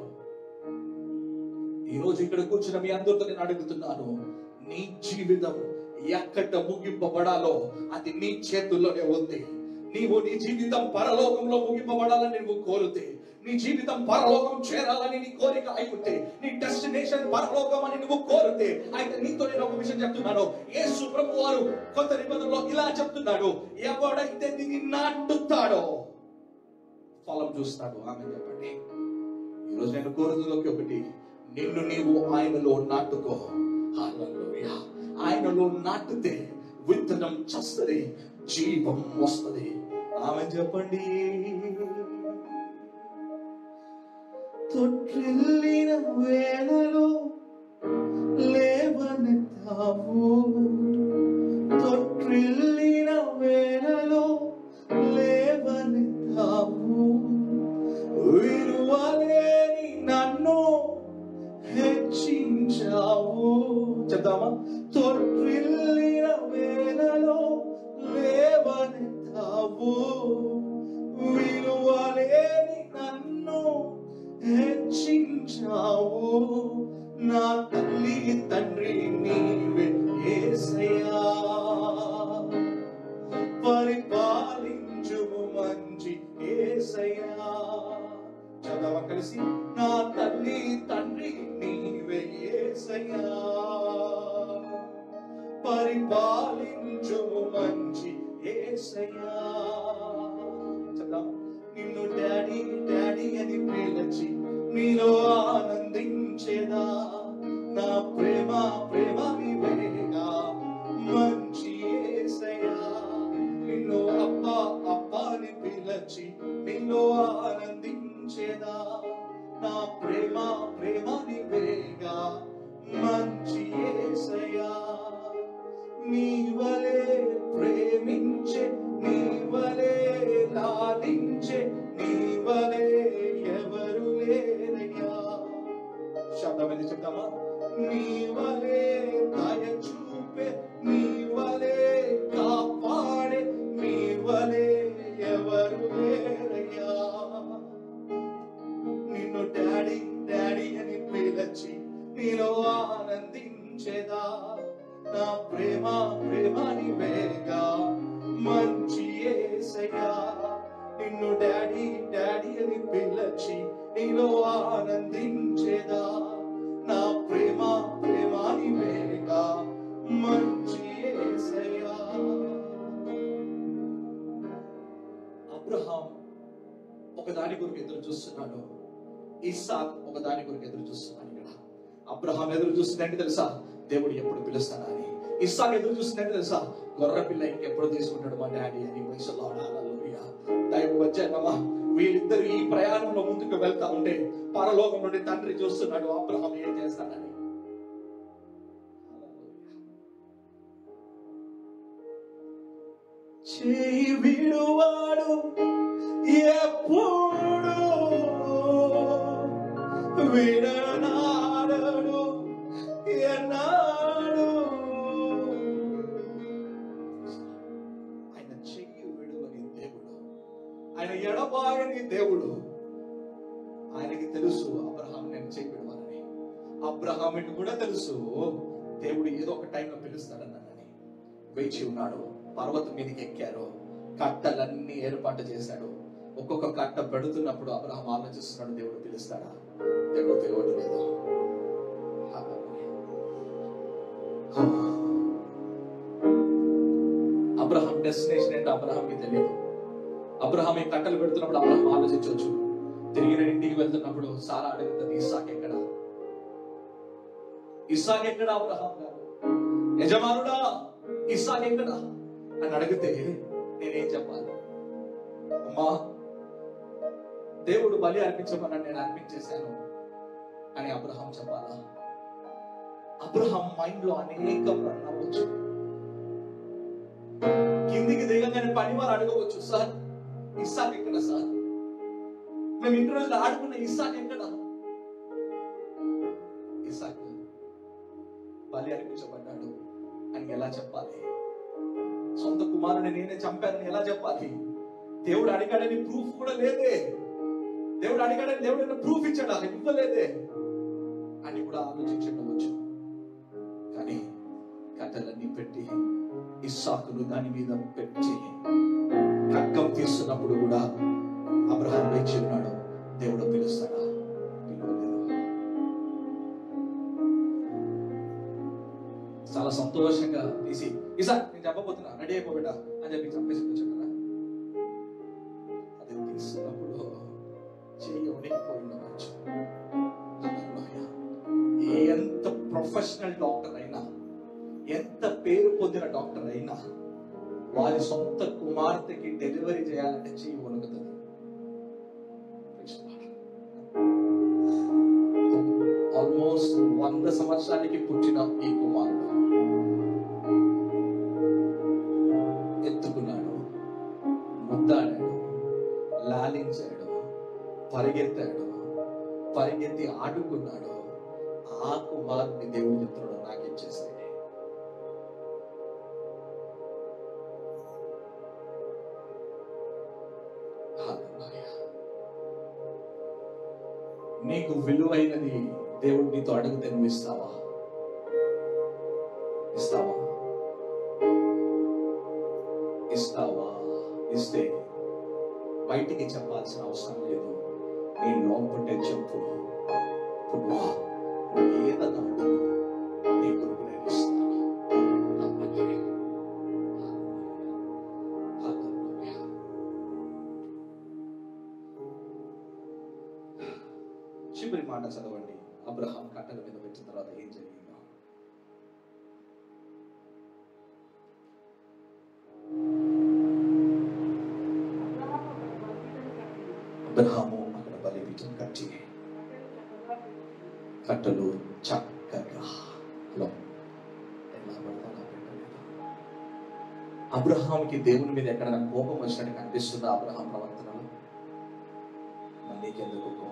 ఈ రోజు ఇక్కడ కూర్చున్న మీ అందరితో నేను అడుగుతున్నాను, నీ జీవితం ఎక్కడ ముగింపబడాలో అది నీ చేతుల్లోనే ఉంది. నీవు నీ జీవితం పరలోకంలో ముగింపబడాలని నువ్వు కోరితే, నీ జీవితం పరలోకం చేరాలని నీ కోరిక అయిపోతే, నీ డెస్టినేషన్ పరలోకం అని నువ్వు కోరితే, అయితే నీతో నేను ఒక విషయం చెప్తున్నాను. యేసు ప్రభు వారు కొత్త నిబంధనలో ఇలా చెప్తున్నాడు, ఎవడైతే దీన్ని నాటుతాడో ఫలం చూస్తాడు. ఆమె చెప్పండి. ఈరోజు నేను కోరుతున్నది ఒకటి, నిన్ను నీవు ఆయనలో నాటుకో. హల్లెలూయా. ఆయనలో నాటితే విత్తనం చస్తది, జీవం వస్తది. ఆమె చెప్పండి. తొట్టిల్లిన వేళలో లేవనెత్తావు, తొట్టిల్లిన వేళలో లేవనెత్తావు, విలువలేని నన్ను హెచ్చించావు. చెప్తామా? తొట్టిల్లిన వేళలో లేవనెత్తావు, విలువలేని నన్ను హెచ్చించావు. నా తల్లి తండ్రి నీవే యేసయ్యా, పరిపాలించుము మంచి యేసయ్యా. చదవ కలిసి, నా తల్లి తండ్రి నీవే యేసయ్యా, పరిపాలించుము మంచి యేసయ్యా. చదవ, నిన్ను డాడీ డాడీ అని పిలిచి నీలో ఆనందించేదా. నా ప్రేమ ప్రేమ నీవేగా మంచి యేసయ్యా, నిన్ను అబ్బా అబ్బా అని పిలిచి నీలో ఆనందించేదా. నా ప్రేమ ప్రేమ నీవేగా మంచి యేసయ్యా. నీవలే ప్రేమించే, నీవలే లాలించే, నీవలే ఎవరు లేరయ్యా. శబ్దం చెప్తామా? నీవలే దయ చూపే, నీవలే కాపాడే, నీవలే ఎవరు లేరయ్యా. నిన్ను డాడీ డాడీ అని పిలిచి నీలో ఆనందించేదా. నా ప్రేమ ప్రేమ నీవేగా మంచి యేసయ్యా, నిన్ను డాడీ డాడీ అని పిలిచి నీలో ఆనందించేదా. నా ప్రేమ ప్రేమ నీవేగా మంచి యేసయ్యా. అబ్రహాం ఒకదాని కొరకు ఎదురు చూస్తున్నాడు, ఇస్సాక్ ఒకదాని కొరకు ఎదురు చూస్తున్నాడు. ఇక్కడ అబ్రహాం ఎదురు చూస్తుందంటే తెలుసా, దేవుడు ఎప్పుడు పిలుస్తాడా అని. ఇస్సాక్ ఎదురు చూస్తుందంటే తెలుసా, గొర్రె పిల్ల ఇంకెప్పుడు తీసుకుంటాడు మా డాడీ అని. వయసులో దైవ వచ్చానమ్మా, వీళ్ళిద్దరు ఈ ప్రయాణంలో ముందుకు వెళ్తా ఉంటే పరలోకం నుండి తండ్రి చూస్తున్నాడు అబ్రహాం ఏం చేస్తాడని. చేయి విడువాడు ఎప్పుడు, విడనాడడు ఎన్నాడు. ఆయన చెయ్యి విడువని దేవుడు, ఆయన ఎడబాయని దేవుడు. ఆయనకి తెలుసు అబ్రహాం నేను చెయ్యి విడవాలని. అబ్రహాముకి కూడా తెలుసు దేవుడు ఏదో ఒక టైంలో పిలుస్తాడన్నానని. వేచి ఉన్నాడు. పర్వతం మీదకి ఎక్కారు, కట్టలన్నీ ఏర్పాటు చేశాడు. ఒక్కొక్క కట్ట పెడుతున్నప్పుడు అబ్రహాం ఆలోచిస్తున్నాడు, దేవుడు పిలుస్తాడా, దేవుడు పిలవట్లేదు. అబ్రహాం డెస్టినేషన్ ఏంటో అబ్రహాంకి తెలియదు. అబ్రహాం ఈ కట్టలు పెడుతున్నప్పుడు అబ్రహాం ఆలోచించవచ్చు. తిరిగి నేను ఇంటికి వెళ్తున్నప్పుడు సారా అడుగుతుంది, ఇస్సాక్ ఎక్కడ, ఇస్సాక్ ఎక్కడ అబ్రహాం గారు, యజమానుడా ఇస్సాక్ ఎక్కడ అని అడిగితే నేనేం చెప్పాలి? అమ్మా, దేవుడు బలి అర్పించమని నేను అర్పించేశాను అని అబ్రహాం చెప్పాలా? అబ్రహాం మైండ్ లో అనేక నవ్వచ్చు. కిందికి దిగగానే పని వారు అడగవచ్చు, సార్ ఇస్సాక్ ఎక్కడ సార్, మేము ఇంటి రోజులు ఆడుకున్న ఇస్సాక్ ఎక్కడ? ఇస్సాక్ బలి అర్పించబడ్డాడు అని ఎలా చెప్పాలి? సొంత కుమారుని నేనే చంపానని ఎలా చెప్పాలి? దేవుడు అడిగాడని ప్రూఫ్ కూడా లేదే. దేవుడు అడిగాడని దేవుడు ప్రూఫ్ ఇచ్చాడా? ఇవ్వలేదే అని కూడా ఆలోచించవచ్చు. కానీ కట్టెలన్నీ పెట్టి ఇస్సాకును దాని మీద పెట్టి ఖడ్గం తీస్తున్నప్పుడు కూడా అబ్రహాం వేచి ఉన్నాడు. దేవుడు పిలుస్తాడా? పిలవలేదు. చాలా సంతోషంగా తీసి, ఇసాక్ నేను చెప్పబోతున్నా, రెడీ అయిపోబెట్టా అని చెప్పి చంపేసి వచ్చాడు కదా. అది తీస్తున్నప్పుడు చెయ్యి ఉనికిపోయి ఉండవచ్చు. ఎంత ప్రొఫెషనల్ డాక్టర్ అయినా, ఎంత పేరు పొందిన డాక్టర్ అయినా, వారి సొంత కుమార్తెకి డెలివరీ చేయాలంటే చెయ్యి వణుకుతుంది. ఆల్మోస్ట్ వంద సంవత్సరాలకి పుట్టిన ఈ కుమారుడు ఎత్తుకున్నాడు, ముద్దాడాడు, లాలించాడు, పరిగెత్తాడు, పరిగెత్తి ఆడుకున్నాడు. ఆ కుమారుని దేవుడు చెప్తున్నాడు, నాకు ఇచ్చేస్తే. నీకు విలువైనది దేవుడు నీతో అడిగితే నువ్వు ఇస్తావా? ఇస్తావా? ఇస్తావా? ఇస్తే బయటికి చెప్పాల్సిన అవసరం లేదు. నీ లోపటే చెప్పు, ప్రభువా ఏదన్నా నీ కొరకు నేను ఇస్తాను. చివరి మాట చదవండి. అబ్రహాం కట్టెల మీద పెట్టిన తర్వాత ఏం జరిగిందో. అబ్రహాము అక్కడ బలిపీఠం కట్టి కట్టెలు చక్కగా హలో ఎలా పడతానో పెట్టలేదు. అబ్రహాంకి దేవుని మీద ఎక్కడైనా కోపం వచ్చినట్టు కనిపిస్తుందా? అబ్రహాం ప్రవర్తనలో నీకెందుకు కోపం?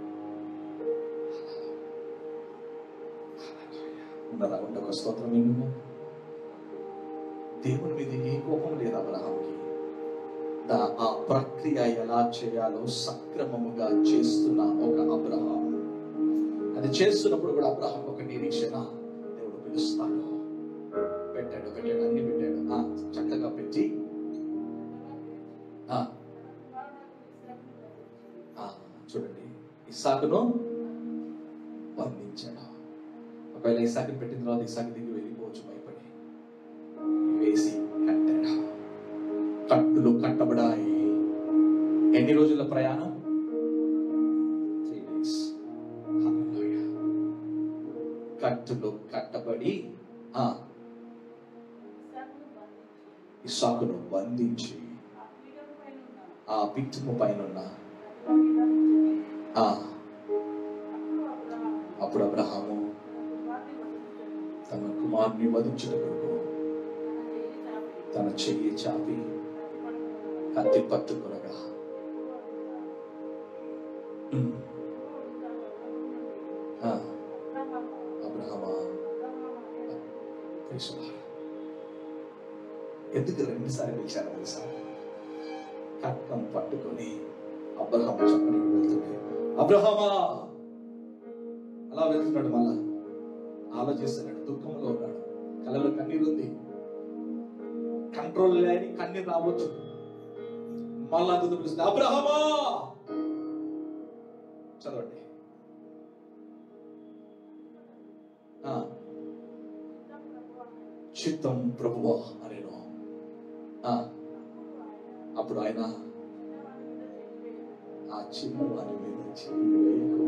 ఉన్నారా? ఉంటే ఒక స్తోత్రం. ఏమో దేవుని మీద ఏ కోపం లేదు అబ్రహాంకి. ఆ ప్రక్రియ ఎలా చేయాలో సక్రమముగా చేస్తున్న ఒక అబ్రహాం, అది చేస్తున్నప్పుడు కూడా అబ్రహాం ఒక నిరీక్షణ. దేవుడు పిలుస్తాడు, పెట్టాడు పెట్టాడు అన్ని పెట్టాడు. ఆ చక్కగా పెట్టి చూడండి, ఇస్సాకును బంధించాడు. ఒకవేళ ఇస్సాకుని పెట్టిన తర్వాత ఇస్సాకు దిగి వెళ్ళిపోవచ్చు భయపడి. వేసి కట్టాడు. కట్టులు కట్టబడాయి. ఎన్ని రోజుల ప్రయాణం? Three days. కట్టులు కట్టబడి ఆ ఇస్సాకును బంధించి ఆ పీఠము పైన అప్పుడు అబ్రహాము తన కుమారుని వధించుట కొరకు తన చెయ్యి చాపి కత్తి పట్టుకొనగా అబ్రహామా ఎందుకు రెండుసార్లు పిలిచారు తెలుసా? కట్టం పట్టుకొని అబ్రహాము చెప్పడానికి వెళ్తుండే. అబ్రహామా అలా వెళ్తున్నాడు. మళ్ళా ఆలోచిస్తున్నాడు, దుఃఖంలో ఉన్నాడు, కళ్ళలో కన్నీరు ఉంది, కంట్రోల్ లేని కన్నీరు రావచ్చు. మళ్ళా అందుకు పిలుస్తుంది, అబ్రహామా చదవండి. చిత్తం ప్రభువా అనేను. అప్పుడు ఆయన ఆ చిన్న వారి మీద చెయ్యి వేయకు,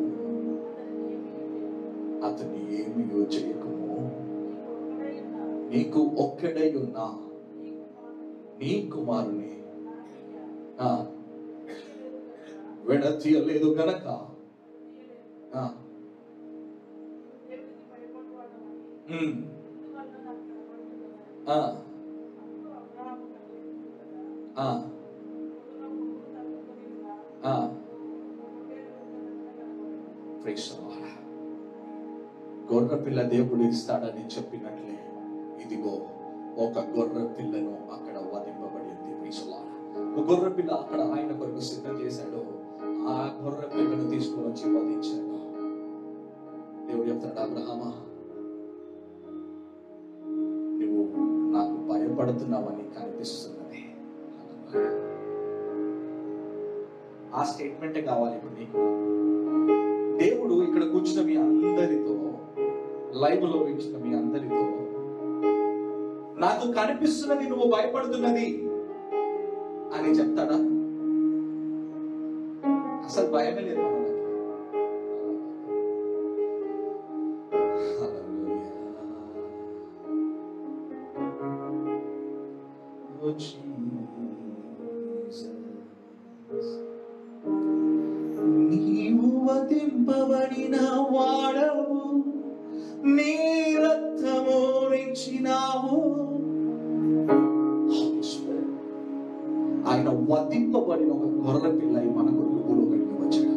అతన్ని ఏమి చేయకము, నీకు ఒక్కడై ఉన్నా నీ కుమారుని విడతీయలేదు గనక గొర్రె పిల్ల దేవుడు ఇస్తాడని చెప్పినట్లే ఇదిగో ఒక గొర్రె పిల్లను అక్కడ వధింపబడింది. ఒక గొర్రె పిల్ల అక్కడ ఆయన కొరకు సిద్ధం చేశాడు. ఆ గొర్రె పిల్లను తీసుకొని వచ్చి వధించాడు. దేవుడు చెప్తాడు, అబ్రహామా నువ్వు నాకు భయపడుతున్నావని కనిపిస్తున్నది. ఆ స్టేట్మెంటే కావాలి ఇప్పుడు నీకు. దేవుడు ఇక్కడ కూర్చున్న మీ అందరితో, లైవ్ లో ఇచ్చిన మీ అందరితో, నాకు కనిపిస్తున్నది నువ్వు భయపడుతున్నది అని చెప్తాడా? అసలు భయమే లేదు మనకి. నీవు వధింపబడిన వాడవు, నీ రక్తము నించినావు. ఆయన వధింపబడిన ఒక గొర్రె పిల్ల మన కొరకు భూలోకానికి వచ్చాడు.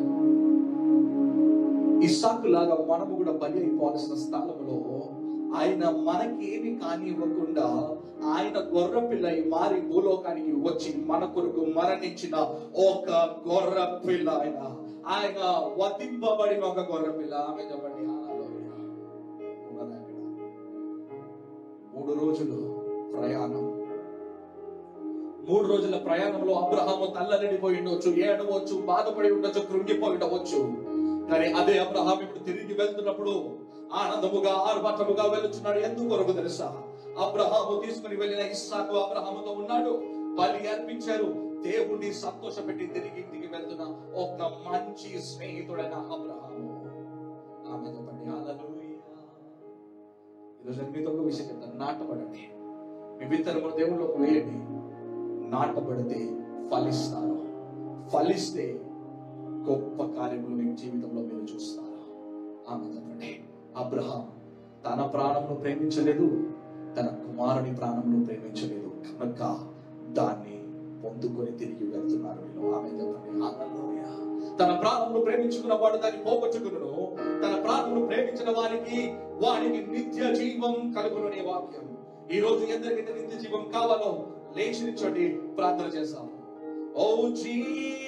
ఇస్సాకు లాగా మనము కూడా బలి అయిపోవాల్సిన స్థలంలో ఆయన మనకేమి కానివ్వకుండా ఆయన గొర్రె పిల్ల మారి భూలోకానికి వచ్చి మన కొరకు మరణించిన ఒక గొర్రె పిల్ల ఆయన. ఆయన వధింపబడిన ఒక గొర్రె పిల్ల. ఆమె చెప్పండి హల్లెలూయా. ఉన్నదా ఇక్కడ? మూడు రోజులు ప్రయాణం. మూడు రోజుల ప్రయాణంలో అబ్రహాము తల్లడిపోయి ఉండవచ్చు, ఏడవచ్చు, బాధపడి ఉండొచ్చు, కృంగిపోయి ఉండవచ్చు. కానీ అదే అబ్రహాం ఇప్పుడు తిరిగి వెళ్తున్నప్పుడు ఆనందముగా ఆర్భాటముగా వెళ్తున్నాడు. ఎందుకు కొరకు తెలుసా? అబ్రహాము తీసుకుని వెళ్ళిన ఇస్సాకు అబ్రహాముతో ఉన్నాడు. బలి అర్పించారు. దేవుణ్ణి సంతోషపెట్టి తిరిగి ఇంటికి వెళ్తున్న ఒక మంచి స్నేహితుడైన అబ్రహాము. ఆమె చెప్పండి హల్లెలూయా. ఈరోజు మీతో ఒక విషయం చెప్తాను. నాటబడండి. మీ విత్తనము దేవుళ్ళకు వేయండి. నాటబడితే ఫలిస్తారు. ఫలిస్తే గొప్ప కార్యములు మీ జీవితంలో మీరు చూస్తారు. ఆమె చెప్పండి. అబ్రహాం తన ప్రాణమును ప్రేమించలేదు, తన కుమారుని ప్రాణమును ప్రేమించలేదు, కనుక దాన్ని పొందుకొని తిరిగి వెళ్తున్నారు. ఆమె చెప్పండి హల్లెలూయా. తన ప్రాణమును ప్రేమించుకున్న వాడు దాన్ని పోగొట్టుకును, తన ప్రాణమును ప్రేమించిన వారికి వారికి నిత్య జీవం కలుగుననే వాక్యం. ఈ రోజు ఎందరికైతే నిత్య జీవం కావాలో లేచి నిల్చోండి, ప్రార్థన చేస్తాము. Oh Jesus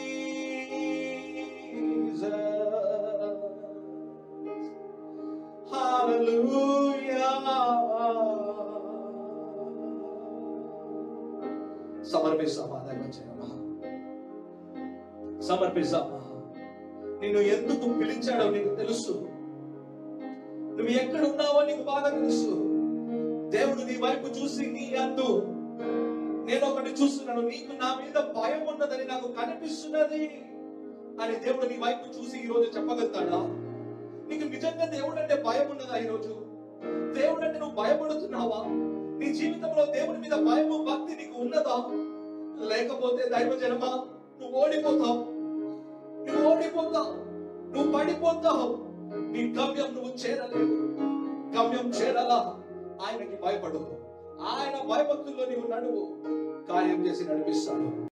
hallelujah. సమర్పిస్తామా దైవజనమా, సమర్పిస్తామా. నిన్ను ఎందుకు పిలిచాడో నీకు తెలుసు. నువ్వు ఎక్కడ ఉన్నావో నీకు బాగా తెలుసు. దేవుడు నీ వైపు చూసి నీ అందు నేను ఒకటి చూస్తున్నాను, నీకు నా మీద భయం ఉన్నదని నాకు కనిపిస్తున్నది అని దేవుడు నీ వైపు చూసి ఈ రోజు చెప్పగలుగుతాడా? నీకు నిజంగా దేవుడు అంటే భయం ఉన్నదా? ఈ రోజు దేవుడు అంటే నువ్వు భయపడుతున్నావా? నీ జీవితంలో దేవుడి మీద భయము భక్తి నీకు ఉన్నదా? లేకపోతే దైవజనమా నువ్వు ఓడిపోతావు, నువ్వు ఓడిపోతావు, నువ్వు పడిపోతావు. నీ గమ్యం నువ్వు చేరలేవు. గమ్యం చేరాలా? ఆయనకి భయపడు. ఆయన భయభక్తుల్లో నీవు నడువు, కార్యం చేసి నడిపిస్తాడు.